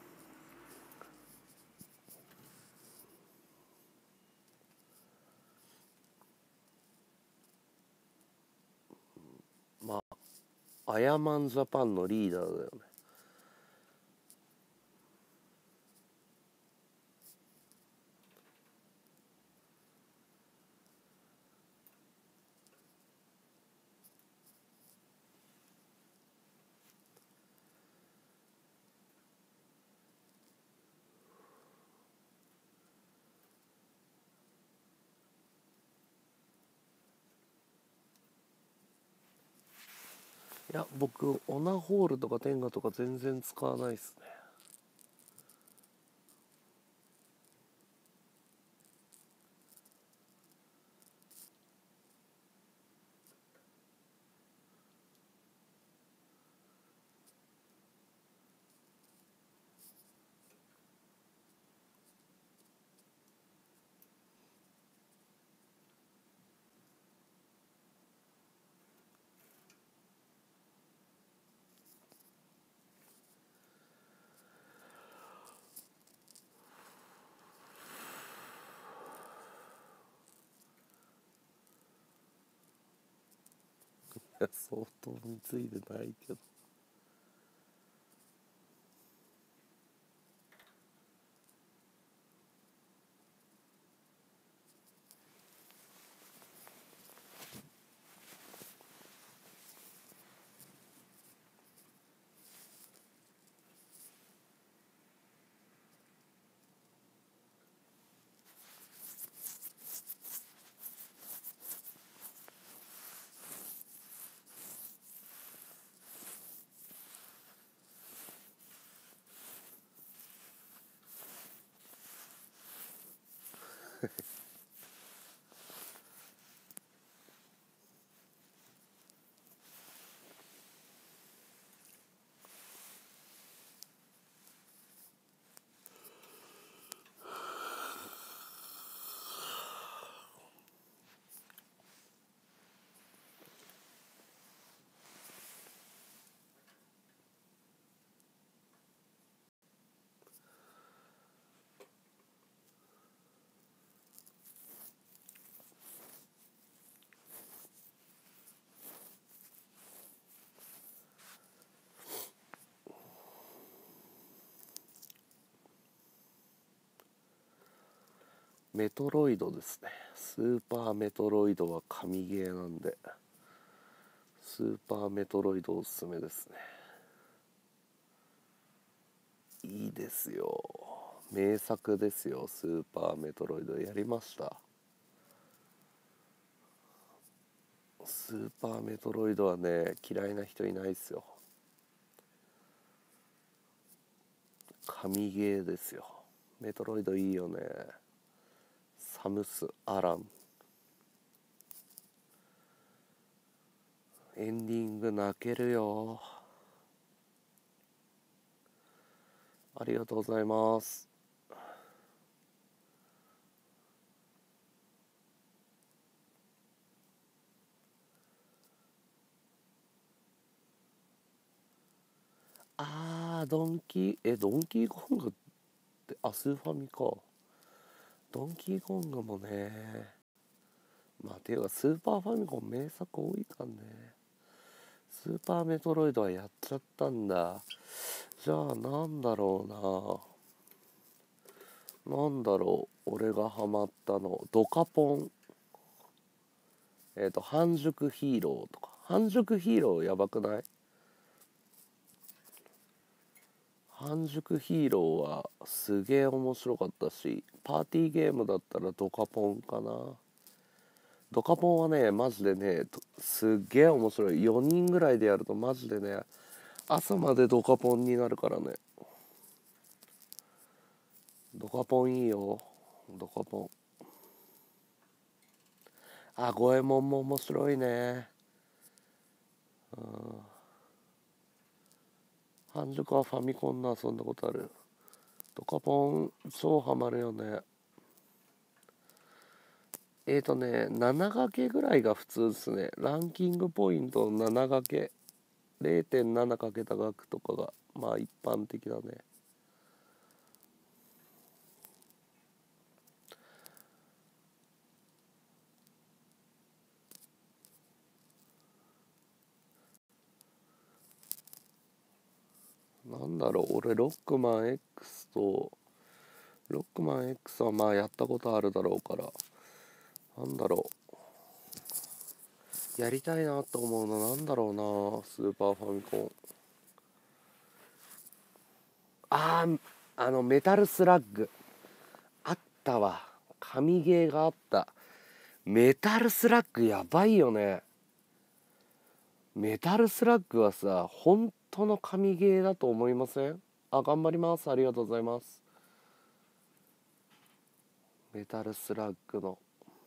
まあ、アヤマンジャパンのリーダーだよね。いや、僕、オナホールとかテンガとか全然使わないっすね。いや、相当についてないけど。 メトロイドですね。スーパーメトロイドは神ゲーなんで、スーパーメトロイドおすすめですね。いいですよ、名作ですよ。スーパーメトロイドやりました。スーパーメトロイドはね、嫌いな人いないっすよ。神ゲーですよ。メトロイドいいよね。サムス・アラン、エンディング泣けるよ。ありがとうございます。あー、ドンキー、え、ドンキーコングって、あ、スーファミか。ドンキーコングもね、まあ、ていうか、スーパーファミコン名作多いかんね。スーパーメトロイドはやっちゃったんだ。じゃあ、なんだろうな。なんだろう、俺がハマったの。ドカポン。えっと、半熟ヒーローとか。半熟ヒーローやばくない？半熟ヒーローはすげえ面白かったし、パーティーゲームだったらドカポンかな。ドカポンはね、マジでね、すっげえ面白い。よにんぐらいでやるとマジでね、朝までドカポンになるからね。ドカポンいいよ、ドカポン。あ、五右衛門も面白いね。うん。半熟はファミコンで遊んだことある。ドカポン超ハマるよね。えーとね、なな掛けぐらいが普通ですね。ランキングポイントなな掛け。れいてんなな かけた額とかが、まあ一般的だね。なんだろう、俺、ロックマン X と、ロックマン X はまあやったことあるだろうから、なんだろう、やりたいなと思うのなんだろうな、スーパーファミコン。あー、あの、メタルスラッグ。あったわ。神ゲーがあった。メタルスラッグやばいよね。メタルスラッグはさ、本当の神ゲーだと思いません？あ、頑張ります。ありがとうございます。メタルスラッグの。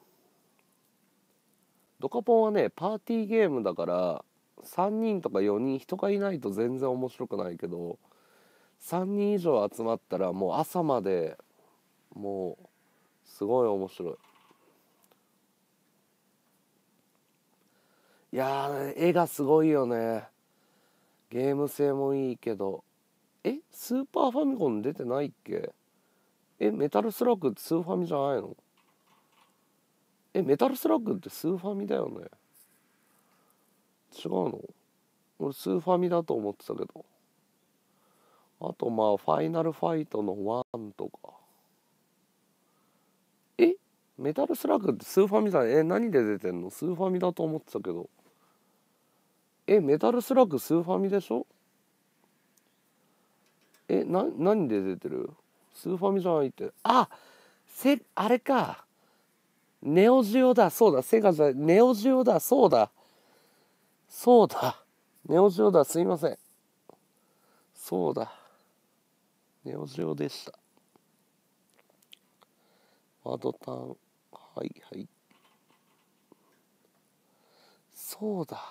ドカポンはね、パーティーゲームだから、さんにんとかよにん人がいないと全然面白くないけど、さんにん以上集まったらもう朝まで、もう、すごい面白い。いやー、絵がすごいよね。ゲーム性もいいけど。え、スーパーファミコン出てないっけ？え、メタルスラッグってスーファミじゃないの？え、メタルスラッグってスーファミだよね。違うの？俺スーファミだと思ってたけど。あとまあ、ファイナルファイトのワンとか。え、メタルスラッグってスーファミじゃない？え、何で出てんの？スーファミだと思ってたけど。え、メタルスラッグスーファミでしょ？え、な、何で出てる？スーファミじゃないって。あ、せ、あれか。ネオジオだ。そうだ。セガじゃ、ネオジオだ。そうだ。そうだ。ネオジオだ。すいません。そうだ。ネオジオでした。ワードターン。はいはい。そうだ。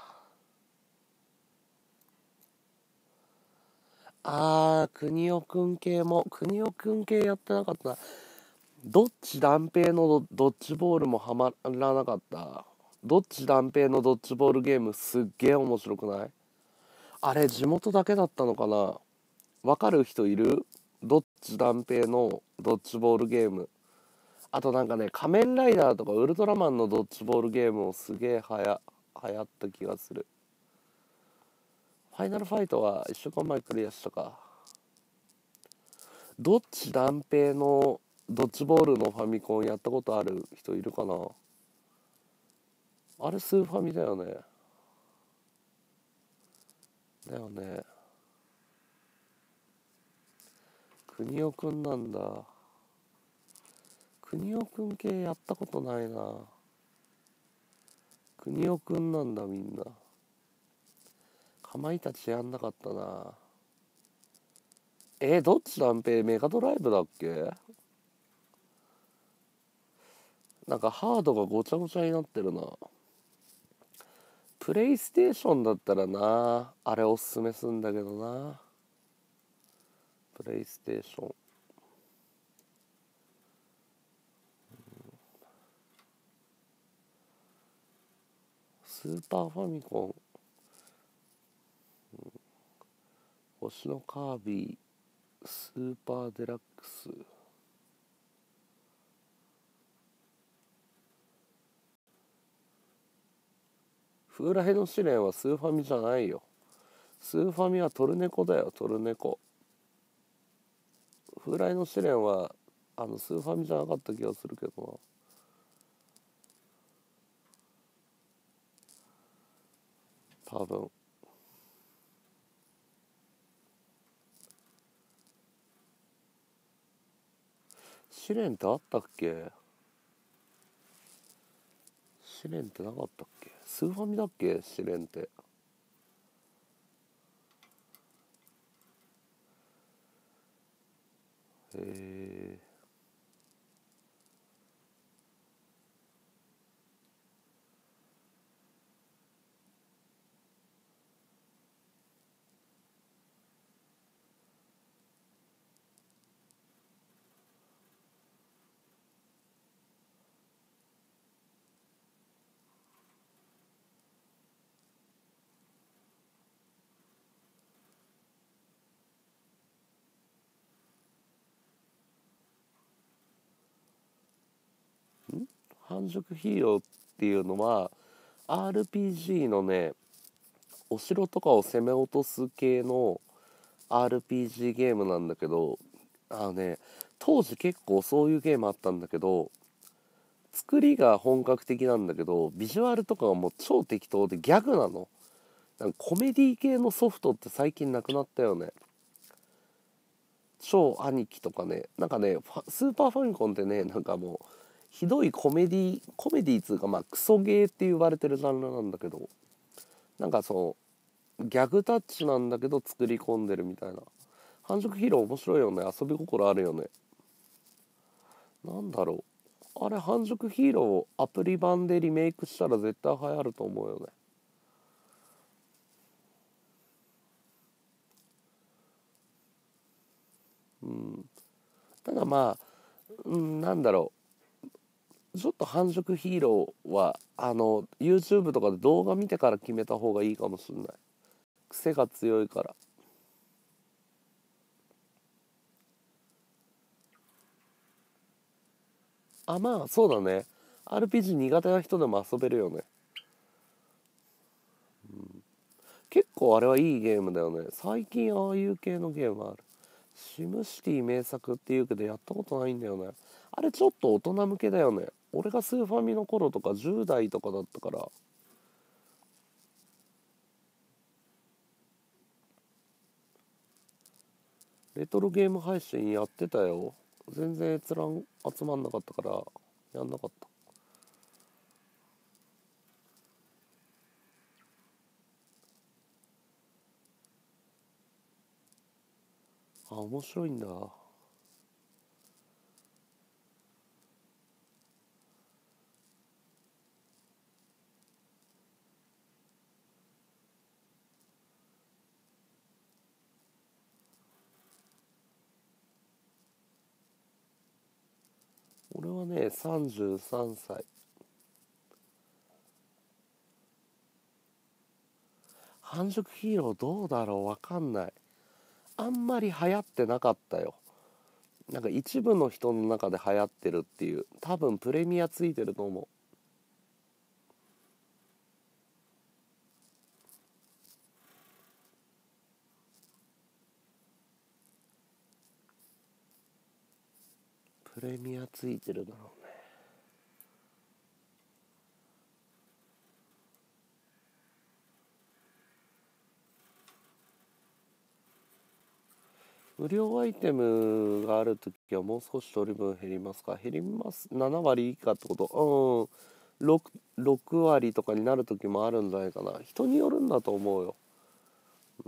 あー、国尾くん系も、国尾くん系やってなかった。どっち断平のドッジボールもハマらなかった。どっち断平のドッジボールゲームすっげえ面白くない？あれ地元だけだったのかな？わかる人いる？どっち断平のドッジボールゲーム。あとなんかね、仮面ライダーとかウルトラマンのドッジボールゲームもすげえはや流行った気がする。ファイナルファイトはいっしゅうかんまえクリアしたか。どっち断平のドッジボールのファミコンやったことある人いるかな。あれスーファミだよね。だよね。国尾くんなんだ。国尾くん系やったことないな。国尾くんなんだみんな。かまいたちやんなかったな。えー、どっち断平メガドライブだっけ。なんかハードがごちゃごちゃになってるな。プレイステーションだったらな、あれおすすめすんだけどな。プレイステーション。スーパーファミコン、星のカービィ、スーパーデラックス。風来の試練はスーファミじゃないよ。スーファミはトルネコだよ、トルネコ。風来の試練はあのスーファミじゃなかった気がするけどな。多分。試練ってあったっけ。試練ってなかったっけ。スーファミだっけ試練って。へえ。半熟ヒーローっていうのは アールピージー のね、お城とかを攻め落とす系の アールピージー ゲームなんだけど、あのね、当時結構そういうゲームあったんだけど、作りが本格的なんだけど、ビジュアルとかがもう超適当でギャグなの。なんかコメディ系のソフトって最近なくなったよね。超兄貴とかね、なんかね、スーパーファミコンってね、なんかもう、ひどいコメディ、コメディーつうか、まあ、クソゲーって言われてるジャンルなんだけど、なんかそう、ギャグタッチなんだけど作り込んでるみたいな。半熟ヒーロー面白いよね。遊び心あるよね。なんだろう。あれ、半熟ヒーローアプリ版でリメイクしたら絶対流行ると思うよね。うん。ただまあ、うん、なんだろう。ちょっと半熟ヒーローは、あの、YouTube とかで動画見てから決めた方がいいかもしんない。癖が強いから。あ、まあ、そうだね。アールピージー 苦手な人でも遊べるよね。結構あれはいいゲームだよね。最近ああいう系のゲームある。シムシティ名作っていうけどやったことないんだよね。あれちょっと大人向けだよね。俺がスーファミの頃とかじゅう代とかだったから。レトロゲーム配信やってたよ。全然閲覧集まんなかったからやんなかった。あ、面白いんだ。俺はね、さんじゅうさんさい。半熟ヒーローどうだろうわかんない。あんまり流行ってなかったよ。なんか一部の人の中で流行ってるっていう。多分プレミアついてると思う。 プレミアついてるだろうね。無料アイテムがあるときはもう少し取り分減りますか？減ります。なな割以下ってこと？うん。6, ろく割とかになるときもあるんじゃないかな。人によるんだと思うよ。うん。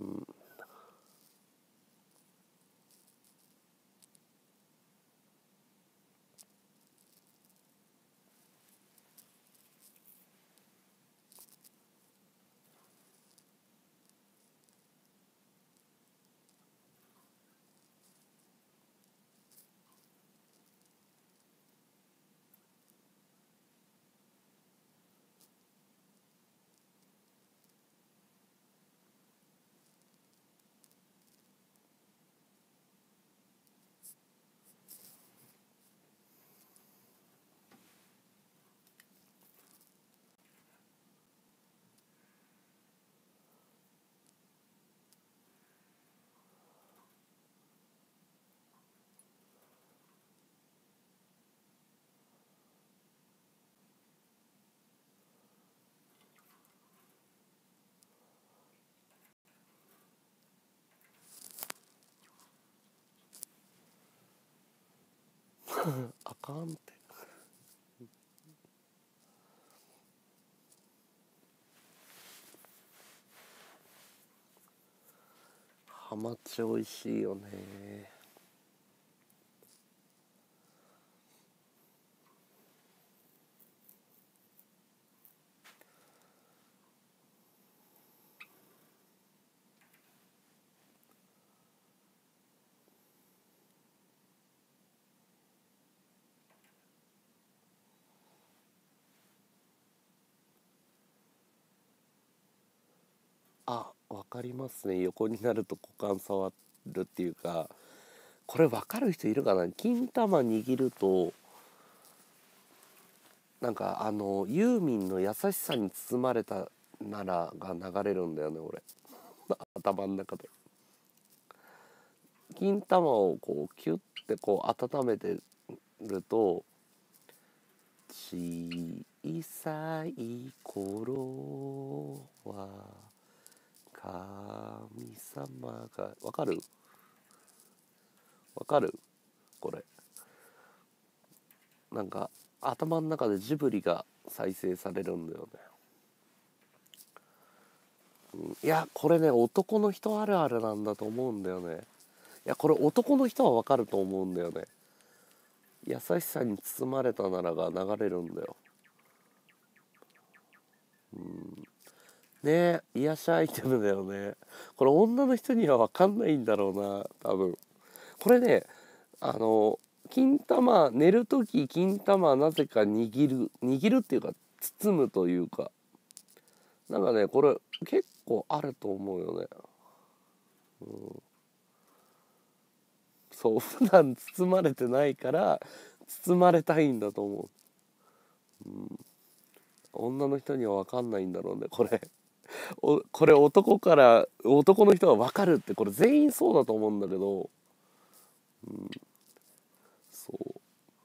あかんって。ハマチ美味しいよね。あ、わかりますね。横になると股間触るっていうか、これわかる人いるかな。金玉握るとなんかあのユーミンの優しさに包まれたならが流れるんだよね、俺。頭の中で金玉をこうキュッてこう温めてると、小さい頃は神様が、わかるわかるこれ。なんか頭の中でジブリが再生されるんだよね。うん、いやこれね、男の人あるあるなんだと思うんだよね。いやこれ男の人はわかると思うんだよね。優しさに包まれたならが流れるんだよ。うん、ねえ、癒しアイテムだよね。これ女の人にはわかんないんだろうな、多分。これね、あの金玉寝るとき金玉なぜか握る握るっていうか包むというか、なんかねこれ結構あると思うよね。うん、そう、普段包まれてないから包まれたいんだと思う。うん、女の人には分かんないんだろうねこれ。おこれ男から男の人は分かるって、これ全員そうだと思うんだけど、うん、そう、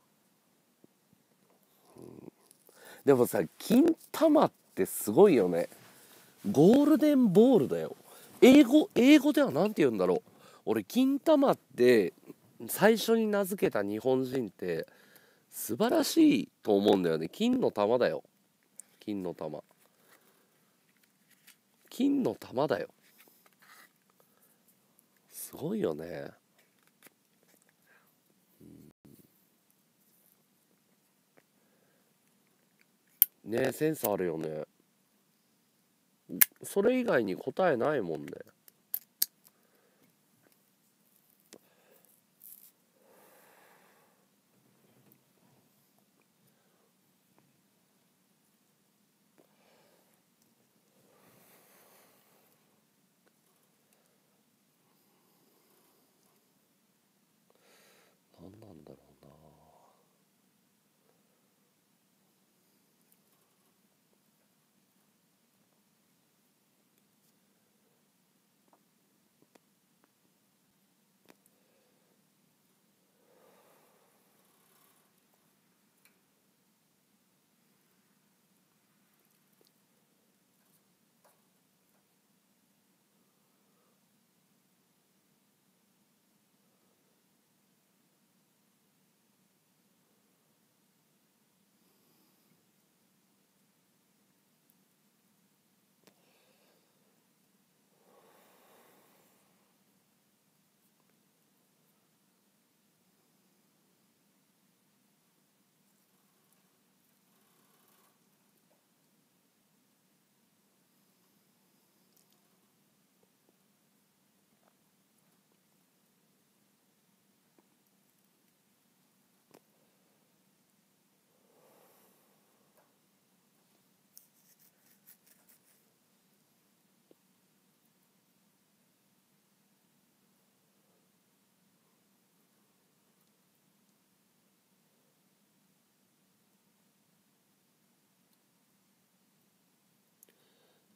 でもさ金玉ってすごいよね。ゴールデンボールだよ。英語英語では何て言うんだろう。俺金玉って最初に名付けた日本人って素晴らしいと思うんだよね。金の玉だよ。金の玉。金の玉だよ。すごいよね。ねえ、センスあるよね。それ以外に答えないもんね。何なんだろうな。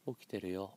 起きてるよ。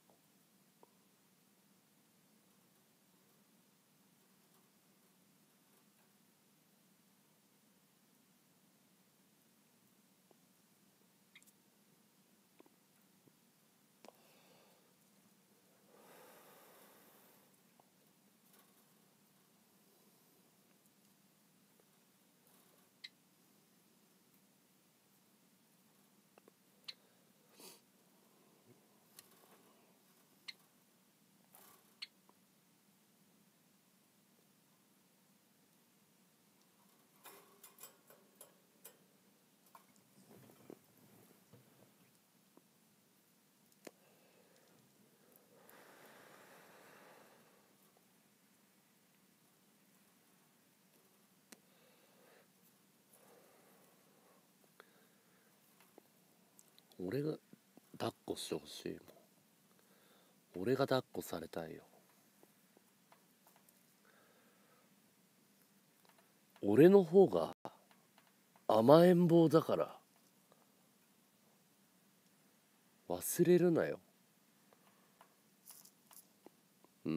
俺が抱っこしてほしいもん。俺が抱っこされたいよ。俺の方が甘えん坊だから忘れるなよ。うん。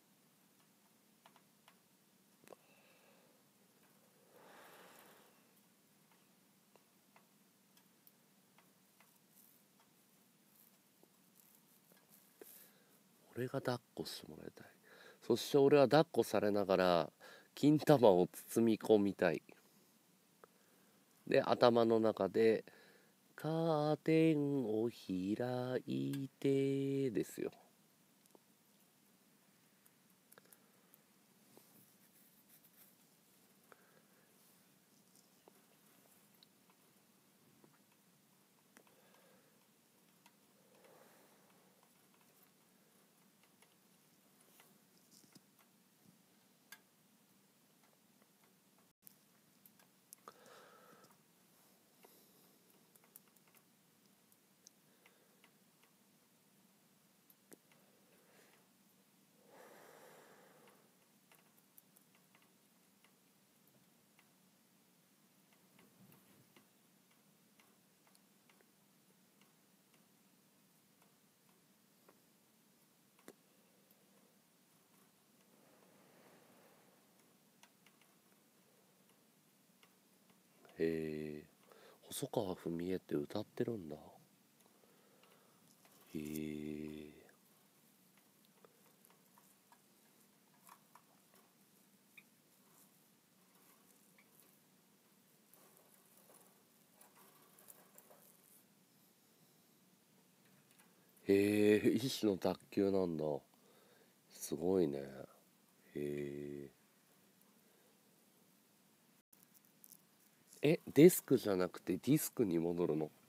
俺が抱っこしてもらいたい。そして俺は抱っこされながら金玉を包み込みたい。で頭の中でカーテンを開いてですよ。へえ、細川文江って歌ってるんだ。へえ。へえ、医師の卓球なんだ。すごいね。へえ。え、デスクじゃなくてディスクに戻るの？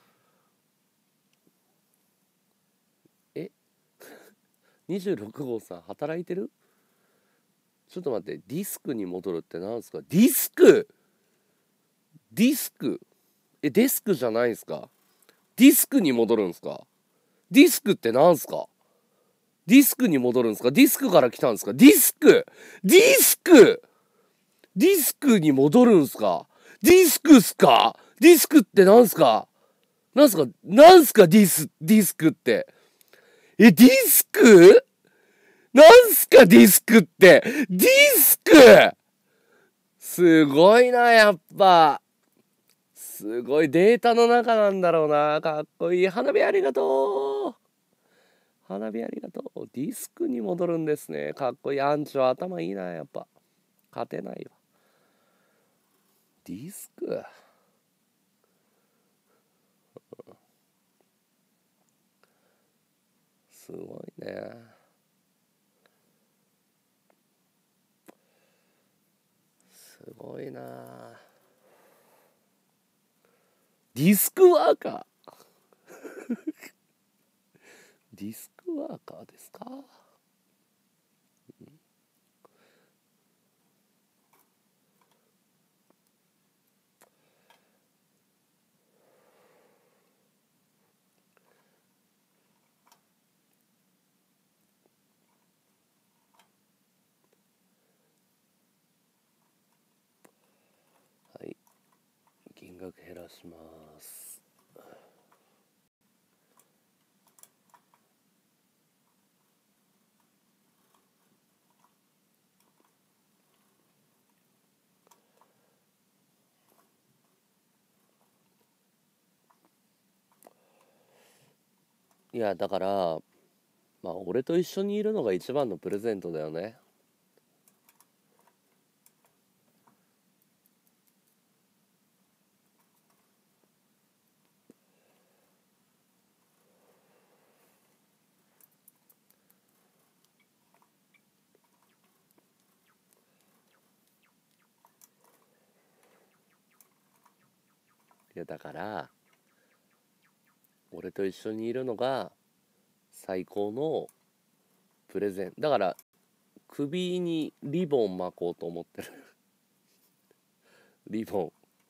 え、にじゅうろく号さん働いてる？ちょっと待って、ディスクに戻るってなんですか？ディスクディスクえ、デスクじゃないんすか？ディスクに戻るんすか？ディスクってなんすか？ディスクに戻るんすか？ディスクから来たんですか？ディスクディスクディスクに戻るんすか？ディスクっすか？ディスクってなんすか？なんすかなんすかディス、ディスクって。え、ディスクなんすかディスクって。ディスクすごいな、やっぱ。すごいデータの中なんだろうな。かっこいい。花火ありがとう。花火ありがとう。ディスクに戻るんですね。かっこいい。アンチは頭いいな、やっぱ。勝てないわ。ディスクすごいね。すごいな。ディスクワーカーディスクワーカーですか？はい、金額減らします。 いやだからまあ俺と一緒にいるのが一番のプレゼントだよね。いやだから俺と一緒にいるのが最高のプレゼントだから、首にリボン巻こうと思ってる。リボン、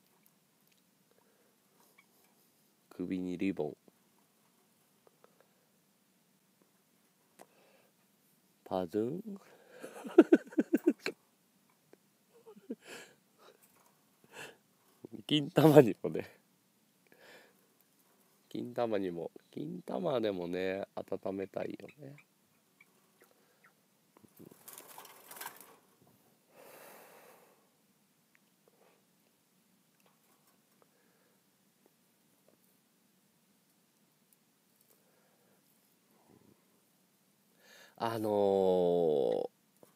首にリボン。パドゥン。金玉にもね、金玉にも金玉でもね温めたいよね。あのー、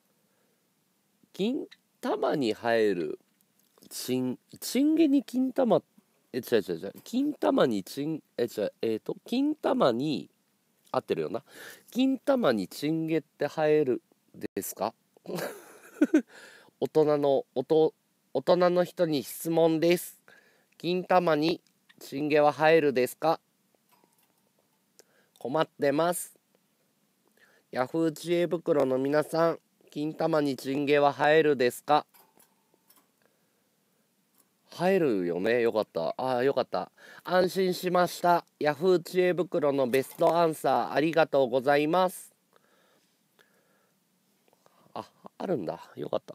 金玉に生えるチンチンゲに金玉、え違う違う違う、金玉にチンえ違うえっ、ー、と金玉に合ってるよな。金玉にチンゲって生えるですか？大人のおと大人の人に質問です。金玉にチンゲは生えるですか？困ってます。ヤフー知恵袋の皆さん、金玉にチンゲは生えるですか？生えるよね。よかった。ああ、よかった。安心しました。ヤフー知恵袋のベストアンサーありがとうございます。あ、あるんだ。よかった。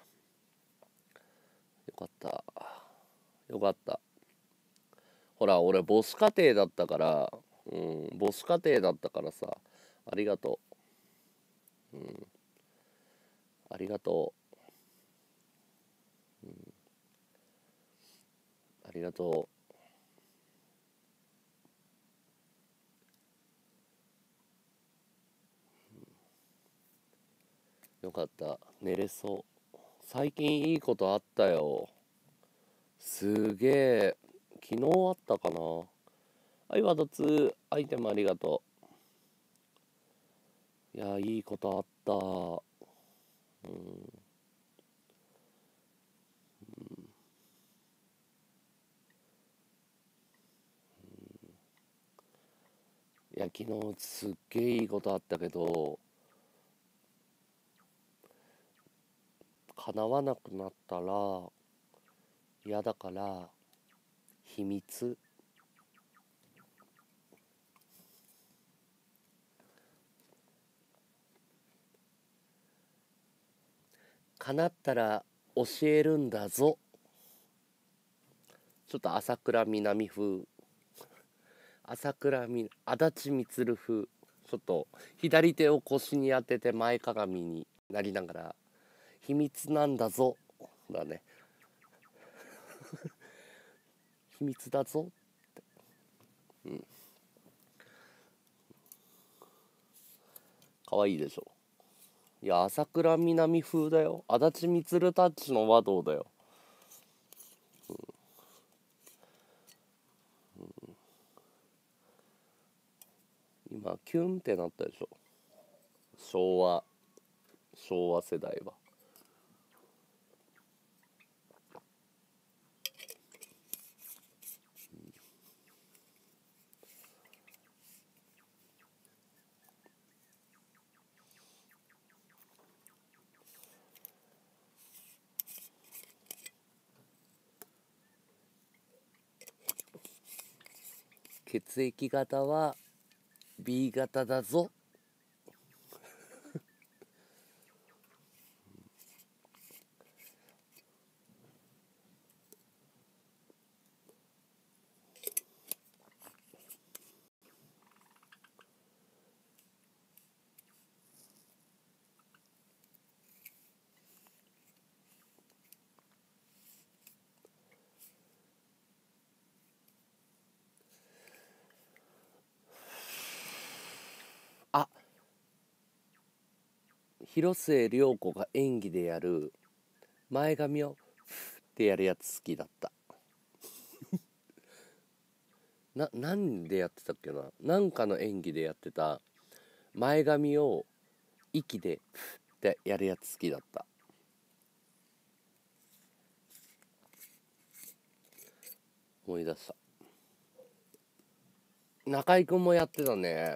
よかった。よかった。ほら、俺母子家庭だったから、うん、母子家庭だったからさ、ありがとう。うん、ありがとう。うん、ありがとう。よかった。寝れそう。最近いいことあったよ。すげえ。昨日あったかな。はい、ワードツー、アイテムありがとう。いや、いいことあった。うん。いや、昨日すっげえいいことあったけど、叶わなくなったら嫌だから、秘密。叶ったら教えるんだぞ。ちょっと朝倉みなみ風。朝倉み、足立みつる風。ちょっと左手を腰に当てて前かがみになりながら、秘密なんだぞ。だね。秘密だぞ。うん。かわいいでしょ。いや、朝倉みなみ風だよ。足立みつるタッチの和道だよ。今、キュンってなったでしょ。昭和、昭和世代は。血液型は B 型だぞ。 広末涼子が演技でやる前髪をフッってやるやつ好きだったな、何でやってたっけな、なんかの演技でやってた前髪を息でフッってやるやつ好きだった。思い出した。中居くんもやってたね。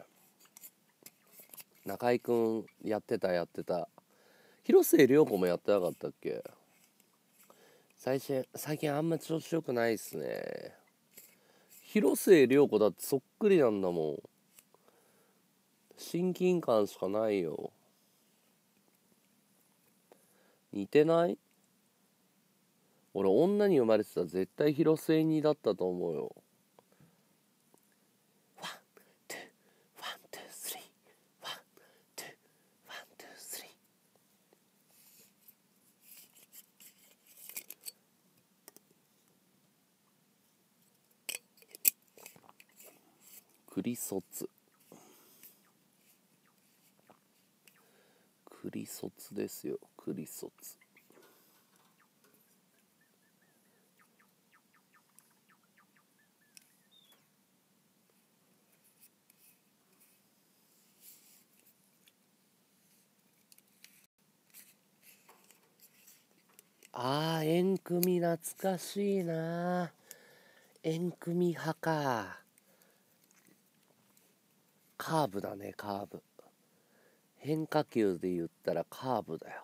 中居くんやってたやってた。広末涼子もやってなかったっけ。最近最近あんま調子よくないっすね。広末涼子だってそっくりなんだもん。親近感しかないよ。似てない？俺女に生まれてたら絶対広末にだったと思うよ。ワン、ツー、ワン、ツー、スリー、ワン、ツー、ワン、ツー、スリー。クリソツ。クリソツですよ、クリソツ。あー、縁組懐かしいな。縁組派か。カーブだね、カーブ。変化球で言ったらカーブだよ。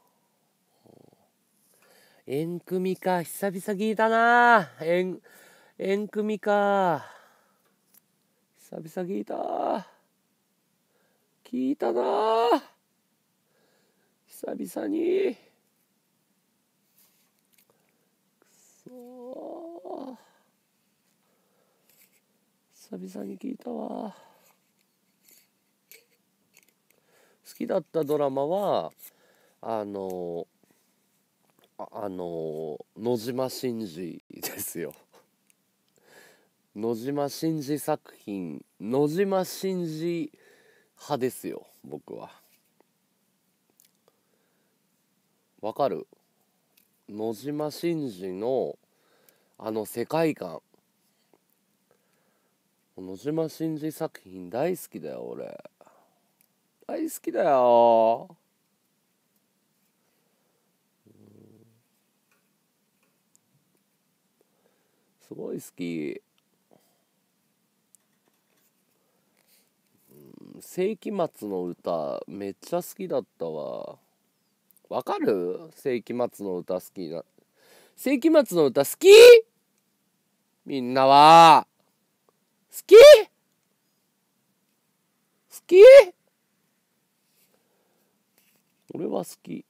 縁組か、久々聞いたな。縁縁組か、久々聞いた。聞いたな、久々に。くそー、久々に聞いたわ。好きだったドラマはあのああの野島伸司ですよ。野島伸司作品、野島伸司派ですよ、僕は。わかる？野島伸司のあの世界観、野島伸司作品大好きだよ、俺。大好きだよ。すごい好き。世紀末の歌めっちゃ好きだったわ。わかる？世紀末の歌好きな。世紀末の歌好き？みんなは好き？好き？俺は好き。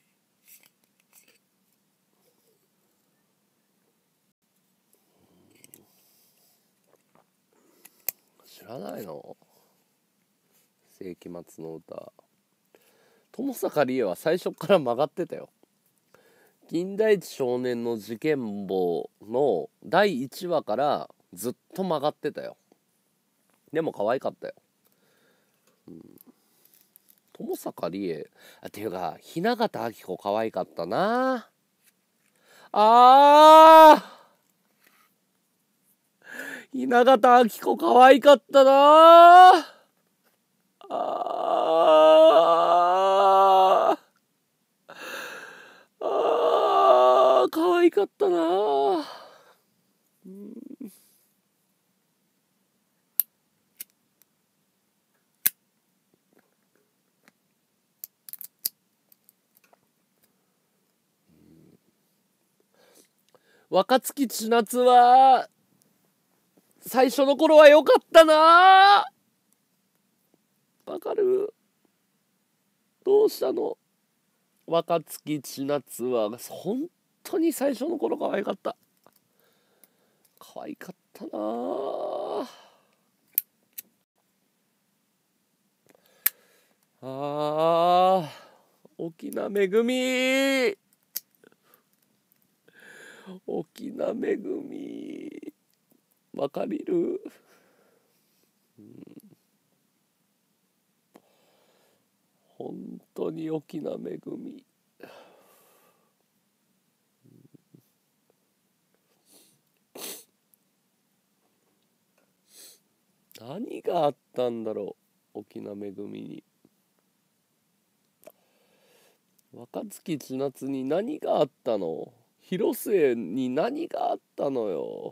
知らないの？世紀末の歌。友坂理恵は最初から曲がってたよ。金田一少年の事件簿のだいいちわからずっと曲がってたよ。でも可愛かったよ。うん、友坂理恵、あ、っていうか雛形あき子可愛かったな。あー、雛形あき子可愛かったな。あーあー、可愛かったな。うん、若槻千夏は最初の頃は良かったな。わかる？どうしたの？若槻千夏は本当に最初の頃可愛かった。可愛かったな。あー、沖縄めぐみ、沖縄めぐみ、わかりる？うん、本当に大きな恵み。何があったんだろう、大きな恵みに。若槻千夏に何があったの？広末に何があったのよ。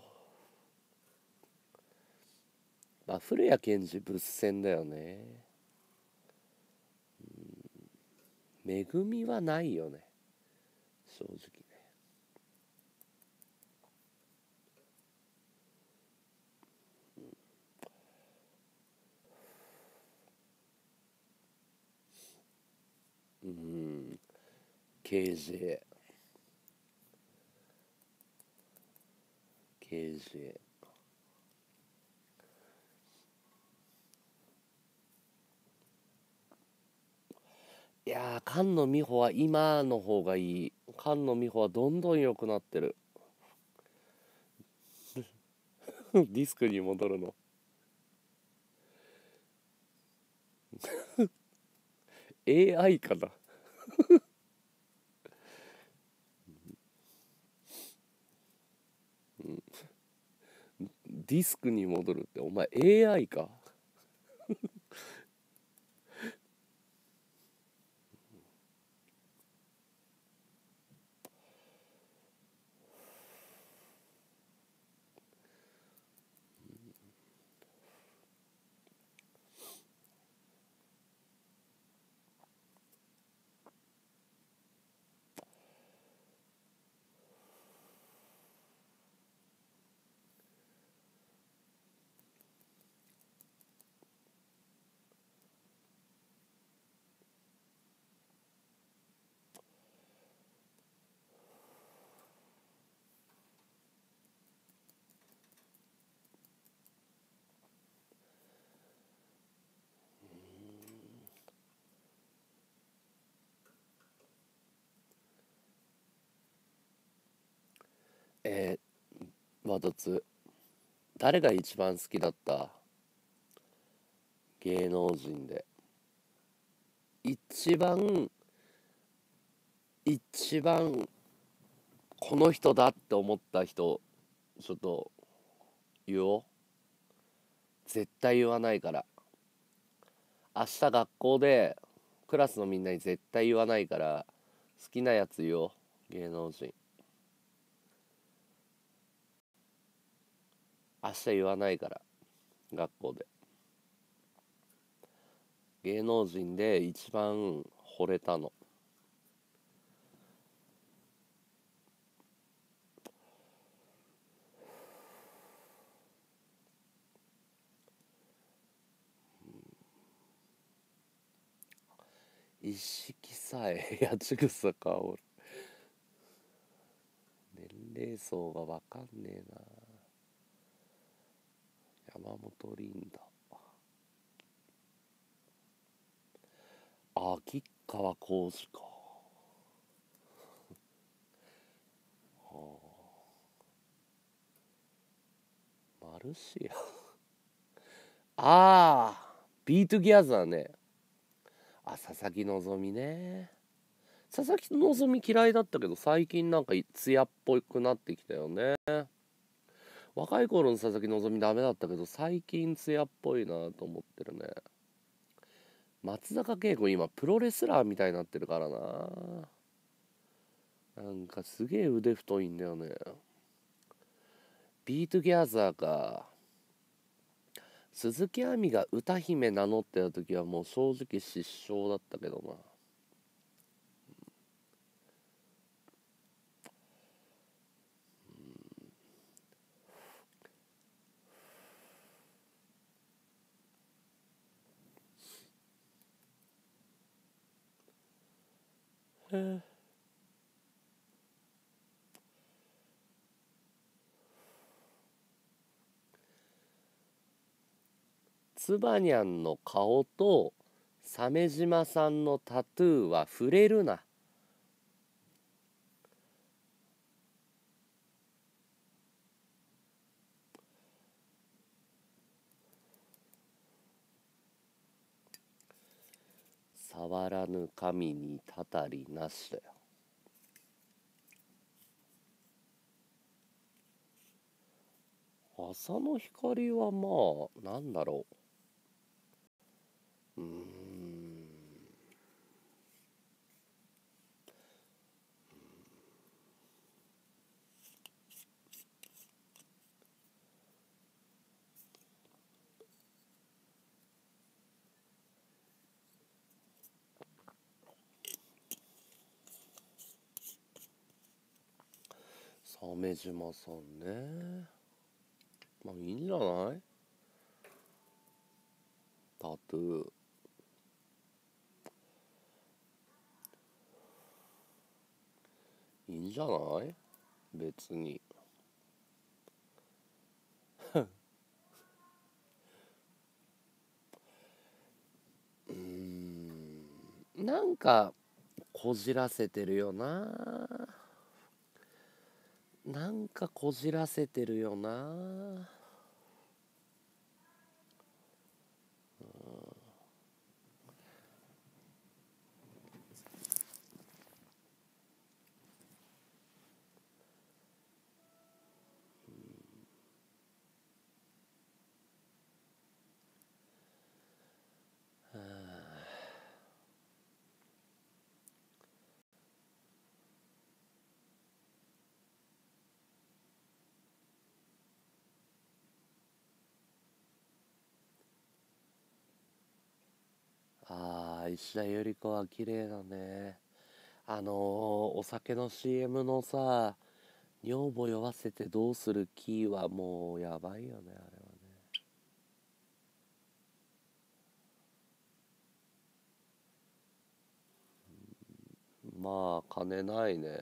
まあ古谷健二物戦だよね。恵みはないよね、正直ね。うん、ケージェー ケージェー。 いやー、菅野美穂は今の方がいい。菅野美穂はどんどん良くなってる。ディスクに戻るの。エーアイ かな。ディスクに戻るってお前 エーアイ か。えー、ワトツ誰が一番好きだった？芸能人で一番一番この人だって思った人、ちょっと言おう。絶対言わないから。明日学校でクラスのみんなに絶対言わないから、好きなやつ言おう。芸能人明日言わないから、学校で。芸能人で一番惚れたの。一色さえやちぐさか。俺年齢層が分かんねえな。山本リンダ、あ、吉川晃司か。マルシアああ、ビートギャザーね。あ、佐々木希ね。佐々木希嫌いだったけど、最近なんか艶っぽくなってきたよね。若い頃の佐々木希ダメだったけど、最近艶っぽいなと思ってるね。松坂慶子今プロレスラーみたいになってるからな。なんかすげえ腕太いんだよね。ビートギャザーか。鈴木亜美が歌姫名乗ってた時はもう正直失笑だったけどな。へえ。つばにゃんの顔と鮫島さんのタトゥーは触れるな。 触らぬ神にたたりなしだよ。朝の光はまあなんだろう、うーん鮫島さんね、まあいいんじゃない、タトゥー。いいんじゃない別に。うーんなんかこじらせてるよな、なんかこじらせてるよな。ああ、石田ゆり子は綺麗だね。あのー、お酒の シーエム のさ、女房酔わせてどうする気はもうやばいよね、あれはね。まあ、金ないね。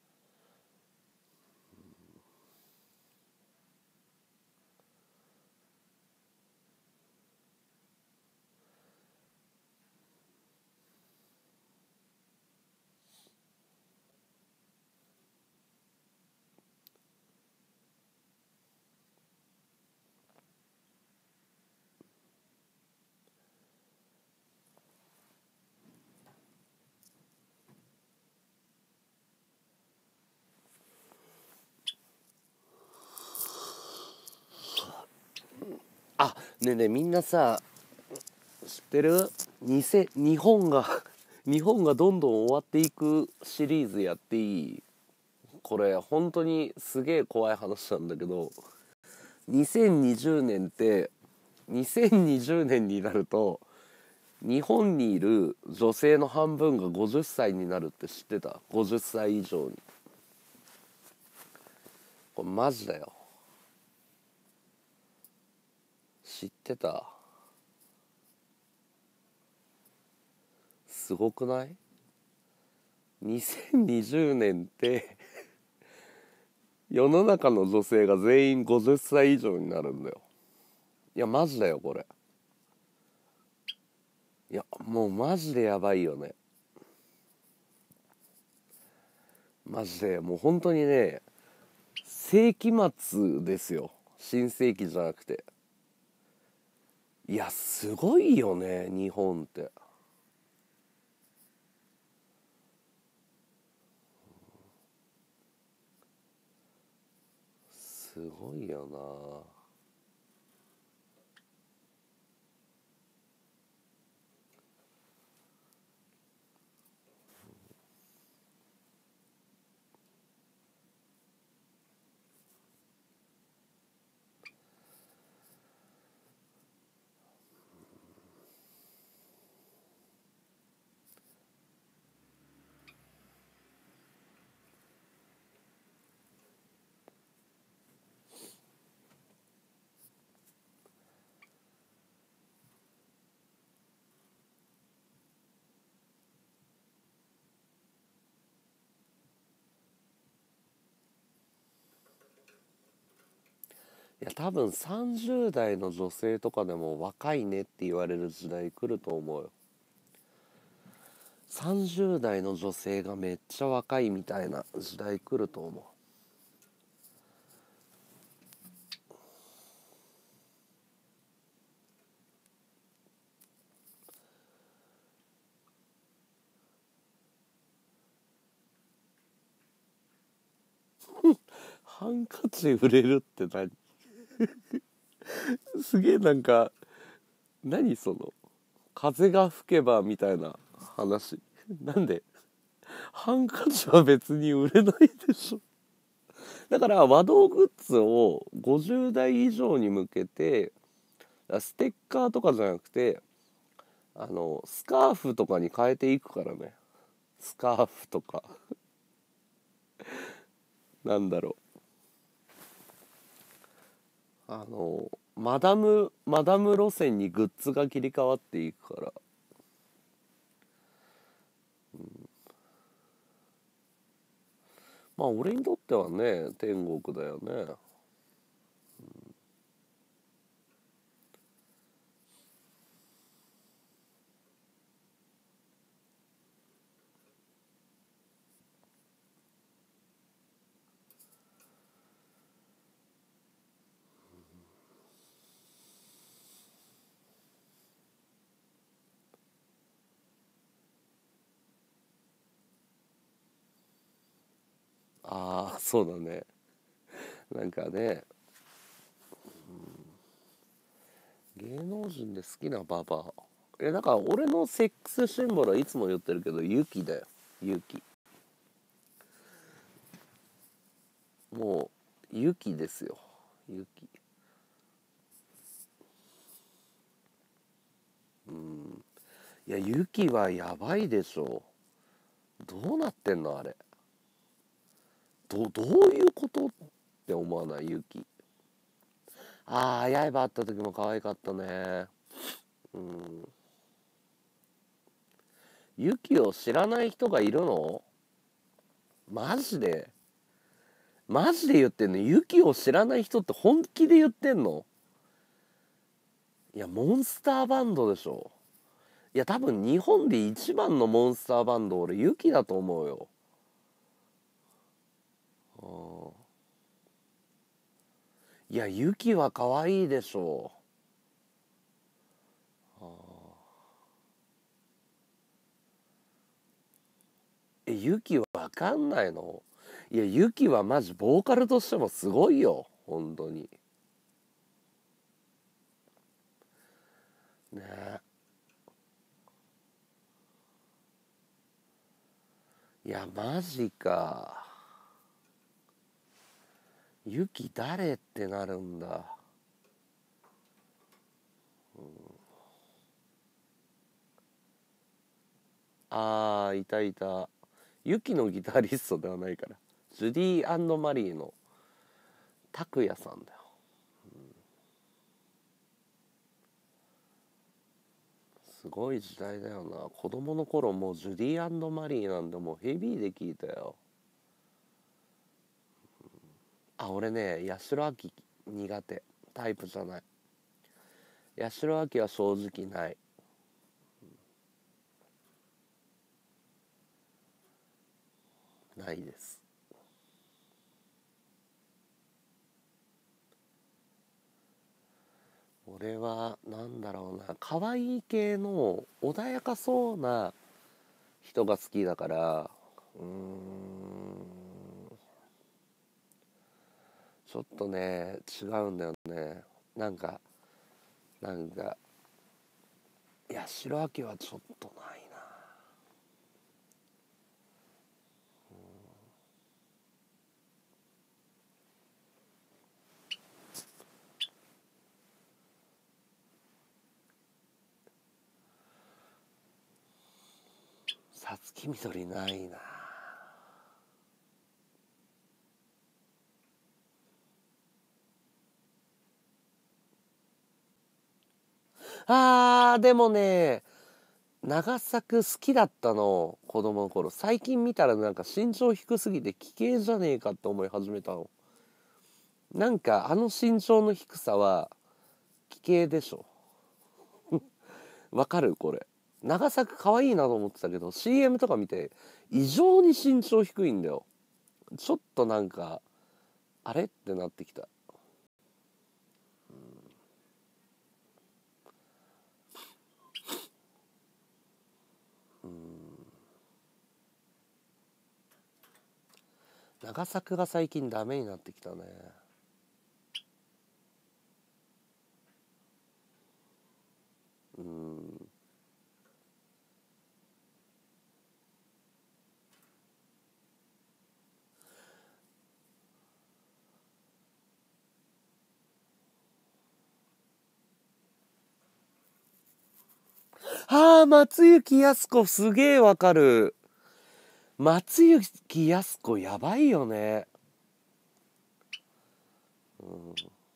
あ、ねえねえ、みんなさ、知ってる？にせ日本が日本がどんどん終わっていくシリーズやっていい？これ本当にすげえ怖い話なんだけど、にせんにじゅうねんってにせんにじゅうねんになると日本にいる女性の半分がごじゅっさいになるって知ってた？ ごじゅっ 歳以上に。これマジだよ。知ってた？すごくない？ にせんにじゅう 年って世の中の女性が全員ごじゅっさい以上になるんだよ。いやマジだよこれ。いやもうマジでやばいよね。マジでもう本当にね、世紀末ですよ、新世紀じゃなくて。いやすごいよね日本って。すごいよな。いや多分さんじゅう代の女性とかでも若いねって言われる時代来ると思うよ。さんじゅう代の女性がめっちゃ若いみたいな時代来ると思う。 ハンカチ売れるって何？すげえなんか、何その風が吹けばみたいな話。なんでハンカチは別に売れないでしょ。だから和道グッズをごじゅう代以上に向けて、ステッカーとかじゃなくて、あのスカーフとかに変えていくからね。スカーフとかなんだろう、あのマダムマダム路線にグッズが切り替わっていくから、まあ俺にとってはね天国だよね。ああそうだね。なんかね、芸能人で好きなババア、えなんか俺のセックスシンボルはいつも言ってるけどユキだよ。ユキ、もうユキですよ。ユキ。いやユキはやばいでしょ。どうなってんのあれ。どどういうことって思わない？ユキ。ああ刃あった時も可愛かったね。うん。ユキを知らない人がいるの？マジでマジで言ってんの？ユキを知らない人って本気で言ってんの？いやモンスターバンドでしょ。いや多分日本で一番のモンスターバンド俺ユキだと思うよ。うん、いやユキは可愛いでしょ。えユキわかんないの？いやユキはマジボーカルとしてもすごいよ本当に。ね。いやマジか。ユキ誰ってなるんだ。あーいたいた。ユキのギタリストではないから、ジュディマリーの拓也さんだよ。すごい時代だよな。子供の頃もうジュディマリーなんでもうヘビーで聞いたよ。あ俺ね八代亜紀苦手タイプじゃない。八代亜紀は正直ない。ないです。俺はなんだろうな、可愛い系の穏やかそうな人が好きだから、うーんちょっとね違うんだよね。なんかなんか八代亜紀はちょっとないな。さつきみどりないな。あーでもね長作好きだったの子供の頃。最近見たらなんか身長低すぎて奇形じゃねえかって思い始めたの。なんかあの身長の低さは奇形でしょ。わかるこれ。長作可愛いなと思ってたけど シーエム とか見て異常に身長低いんだよ。ちょっとなんかあれってなってきた。 長作が最近ダメになってきたね。うん。ああ、松雪泰子すげえわかる。松雪泰子やばいよね。うん、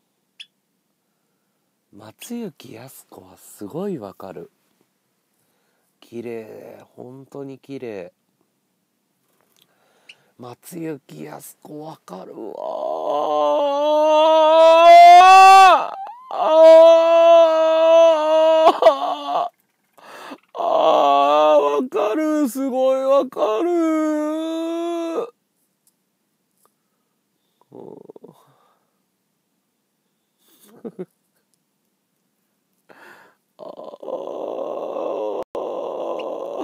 松雪泰子はすごいわかる。綺麗、本当に綺麗。松雪泰子わかるわー。あーあー、わかる、すごいわかる。あー、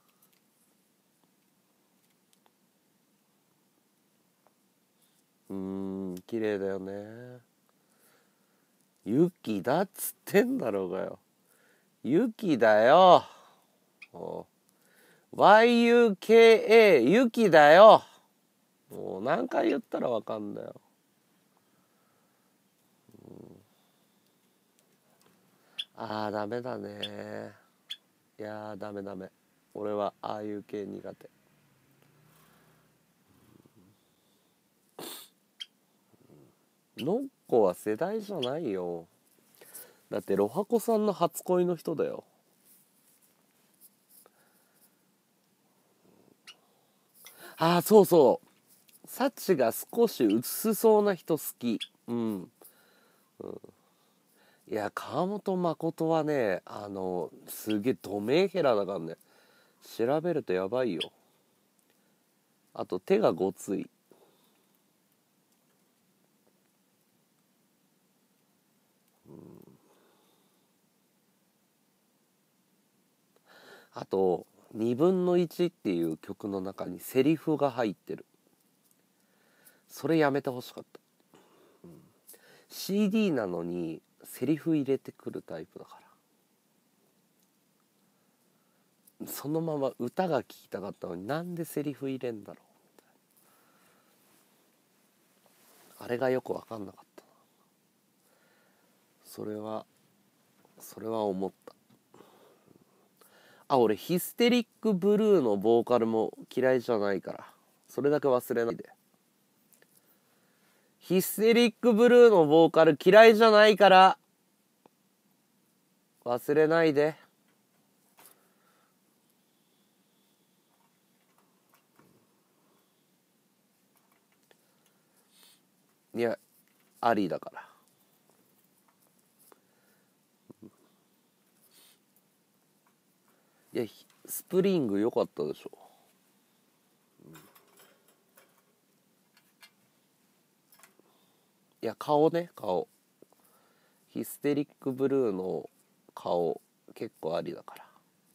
うーん、綺麗だよね。ユキだっつってんだろうがよ。ユキだよ。ワイユーケーエー ユキだよ。もう何回言ったらわかんだよ。ああ、ダメだね。いやー、ダメダメ。俺はああいう系苦手。ノッコは世代じゃないよ。だってロハコさんの初恋の人だよ。ああ、そうそう。サチが少し薄そうな人好き。うん。いや、川本誠はね、あの、すげえドメンヘラだからね。調べるとやばいよ。あと手がごつい。あとにぶんのいちっていう曲の中にセリフが入ってる。それやめてほしかった。 シーディー なのにセリフ入れてくるタイプだから、そのまま歌が聴きたかったのになんでセリフ入れんだろう。あれがよく分かんなかったな。それはそれは思った。あ、俺ヒステリックブルーのボーカルも嫌いじゃないから、それだけ忘れないで。ヒステリックブルーのボーカル嫌いじゃないから忘れないで。いや、ありだから。いや、スプリング良かったでしょ。いや、顔ね、顔。ヒステリックブルーの顔結構ありだから。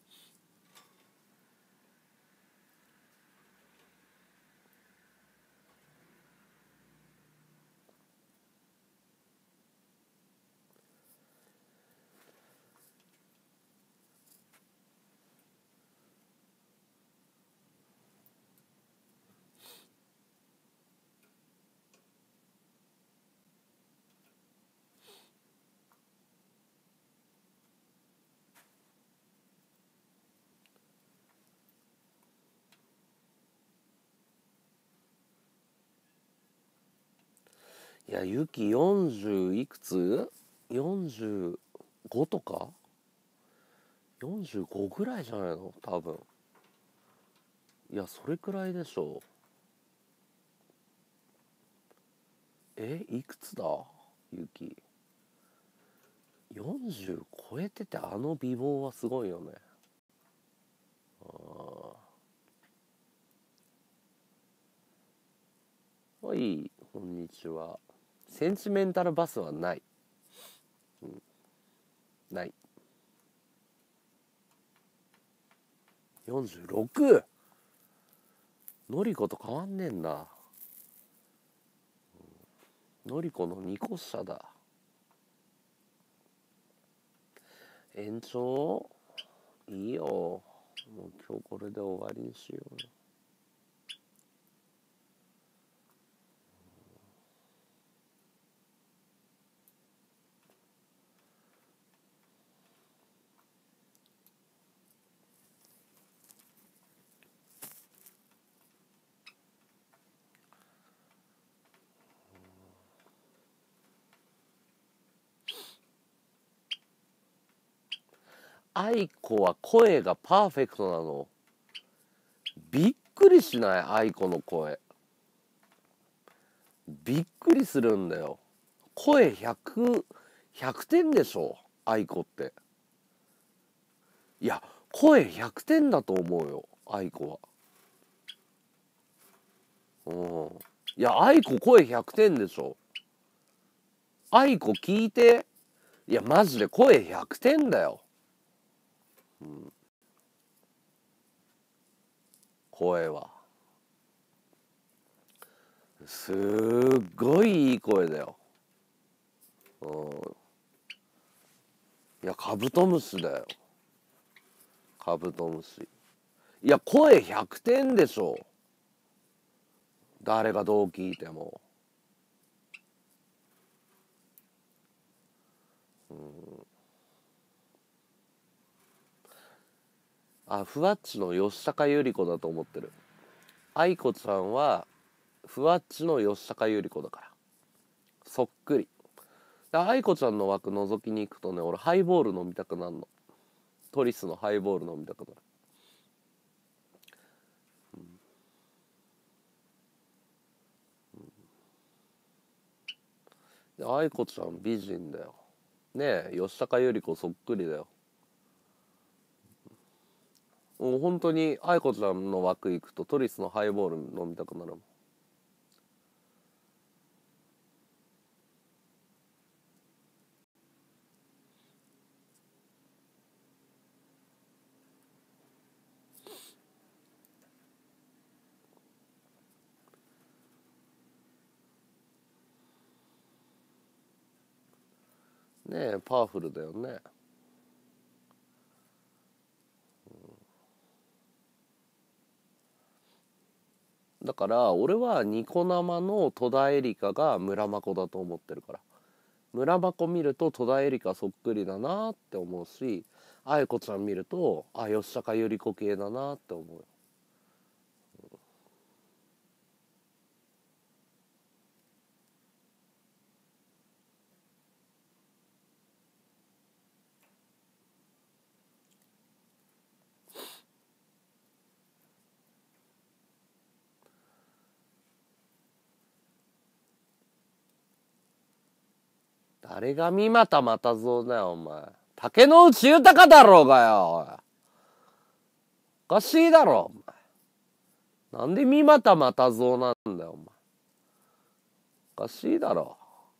いや、ユキよんじゅういくつ ?よんじゅうご とか ?よんじゅうご ぐらいじゃないの多分。いや、それくらいでしょ。え、いくつだユキ。よんじゅう超えててあの美貌はすごいよね。ああ。はい、こんにちは。センチメンタルバスはない。うん、ない。よんじゅうろく？ のりこと変わんねえんだ。 のりこのにこ下だ。延長いいよ。もう今日これで終わりにしようよ。愛子は声がパーフェクトなの。びっくりしない？愛子の声びっくりするんだよ。声ひゃく、ひゃくてんでしょ愛子って。いや声ひゃくてんだと思うよ愛子は。うん。いや愛子声ひゃくてんでしょ。愛子聞いて。いやマジで声ひゃくてんだよ。うん、声はすっごいいい声だよ。うん、いやカブトムシだよカブトムシ。いや声ひゃくてんでしょ誰がどう聞いても。うん、あふわっちの吉高由里子だと思ってる。愛子ちゃんはふわっちの吉高由里子だからそっくり。愛子ちゃんの枠覗きに行くとね、俺ハイボール飲みたくなるの。トリスのハイボール飲みたくなる。うん、愛子ちゃん美人だよねえ。吉高由里子そっくりだよ。もう本当に愛子ちゃんの枠行くとトリスのハイボール飲みたくなるもん。ねえパワフルだよね。だから俺はニコ生の戸田恵梨香が村マコだと思ってるから。村マコ見ると戸田恵梨香そっくりだなって思うし、愛子ちゃん見るとあ吉高由里子系だなって思う。誰が三股又蔵だよお前。竹野内豊だろうがよ。おかしいだろお前。なんで三股又蔵なんだよお前。おかしいだろ。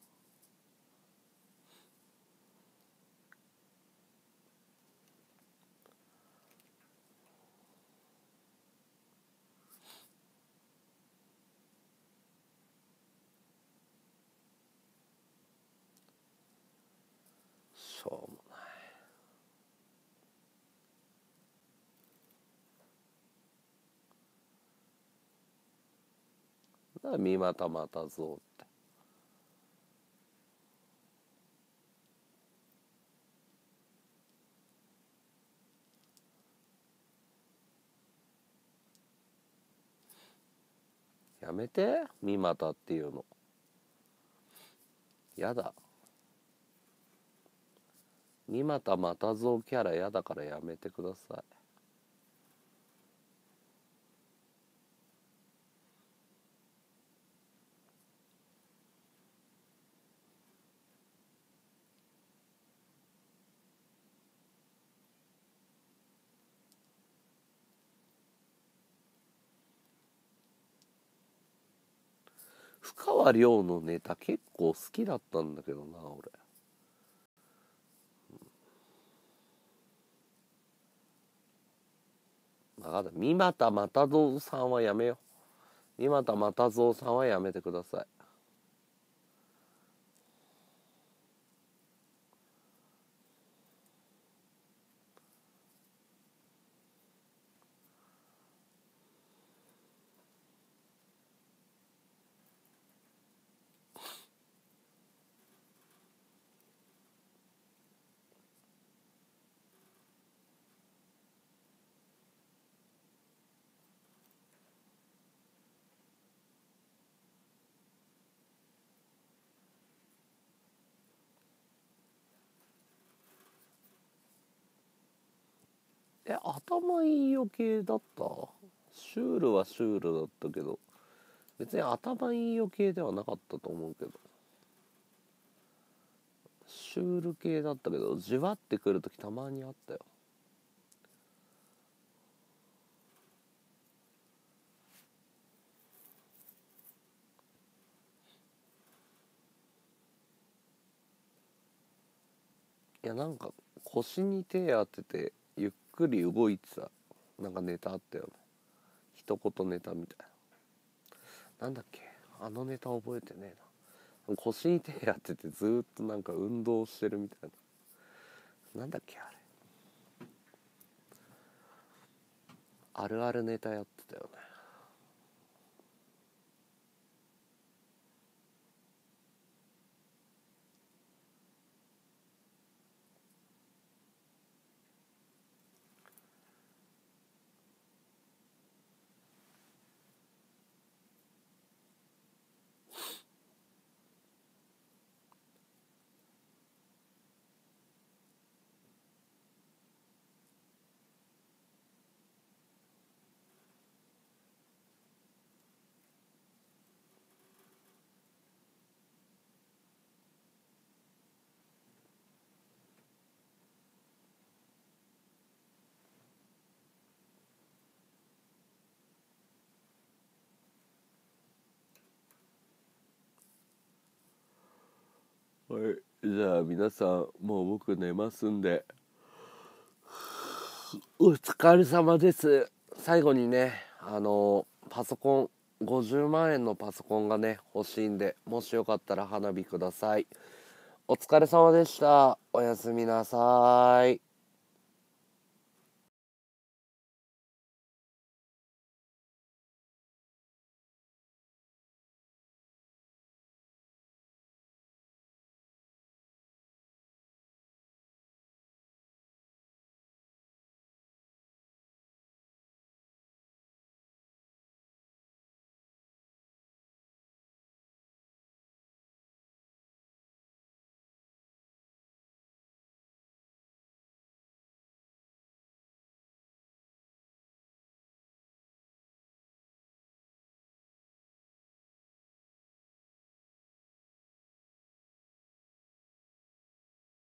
しょうもない。な三股又蔵って。やめて三股っていうの。やだ。三股又蔵キャラやだからやめてください。深川亮のネタ結構好きだったんだけどな俺。分かった。三股又蔵さんはやめよう。三股又蔵さんはやめてください。 え、頭いいよ系だった？シュールはシュールだったけど、別に頭いいよ系ではなかったと思うけど、シュール系だったけど、じわってくるときたまにあったよ。いや、なんか腰に手当ててゆっくり動いてたなんかネタあったよね。一言ネタみたいな。なんだっけ、あのネタ覚えてねえな。腰に手当ててずーっとなんか運動してるみたいな。なんだっけあれ。あるあるネタやってたよね。はい、じゃあ皆さん、もう僕寝ますんで、お疲れ様です。最後にね、あのパソコンごじゅうまんえんのパソコンがね欲しいんで、もしよかったら花火ください。お疲れ様でした。おやすみなさい。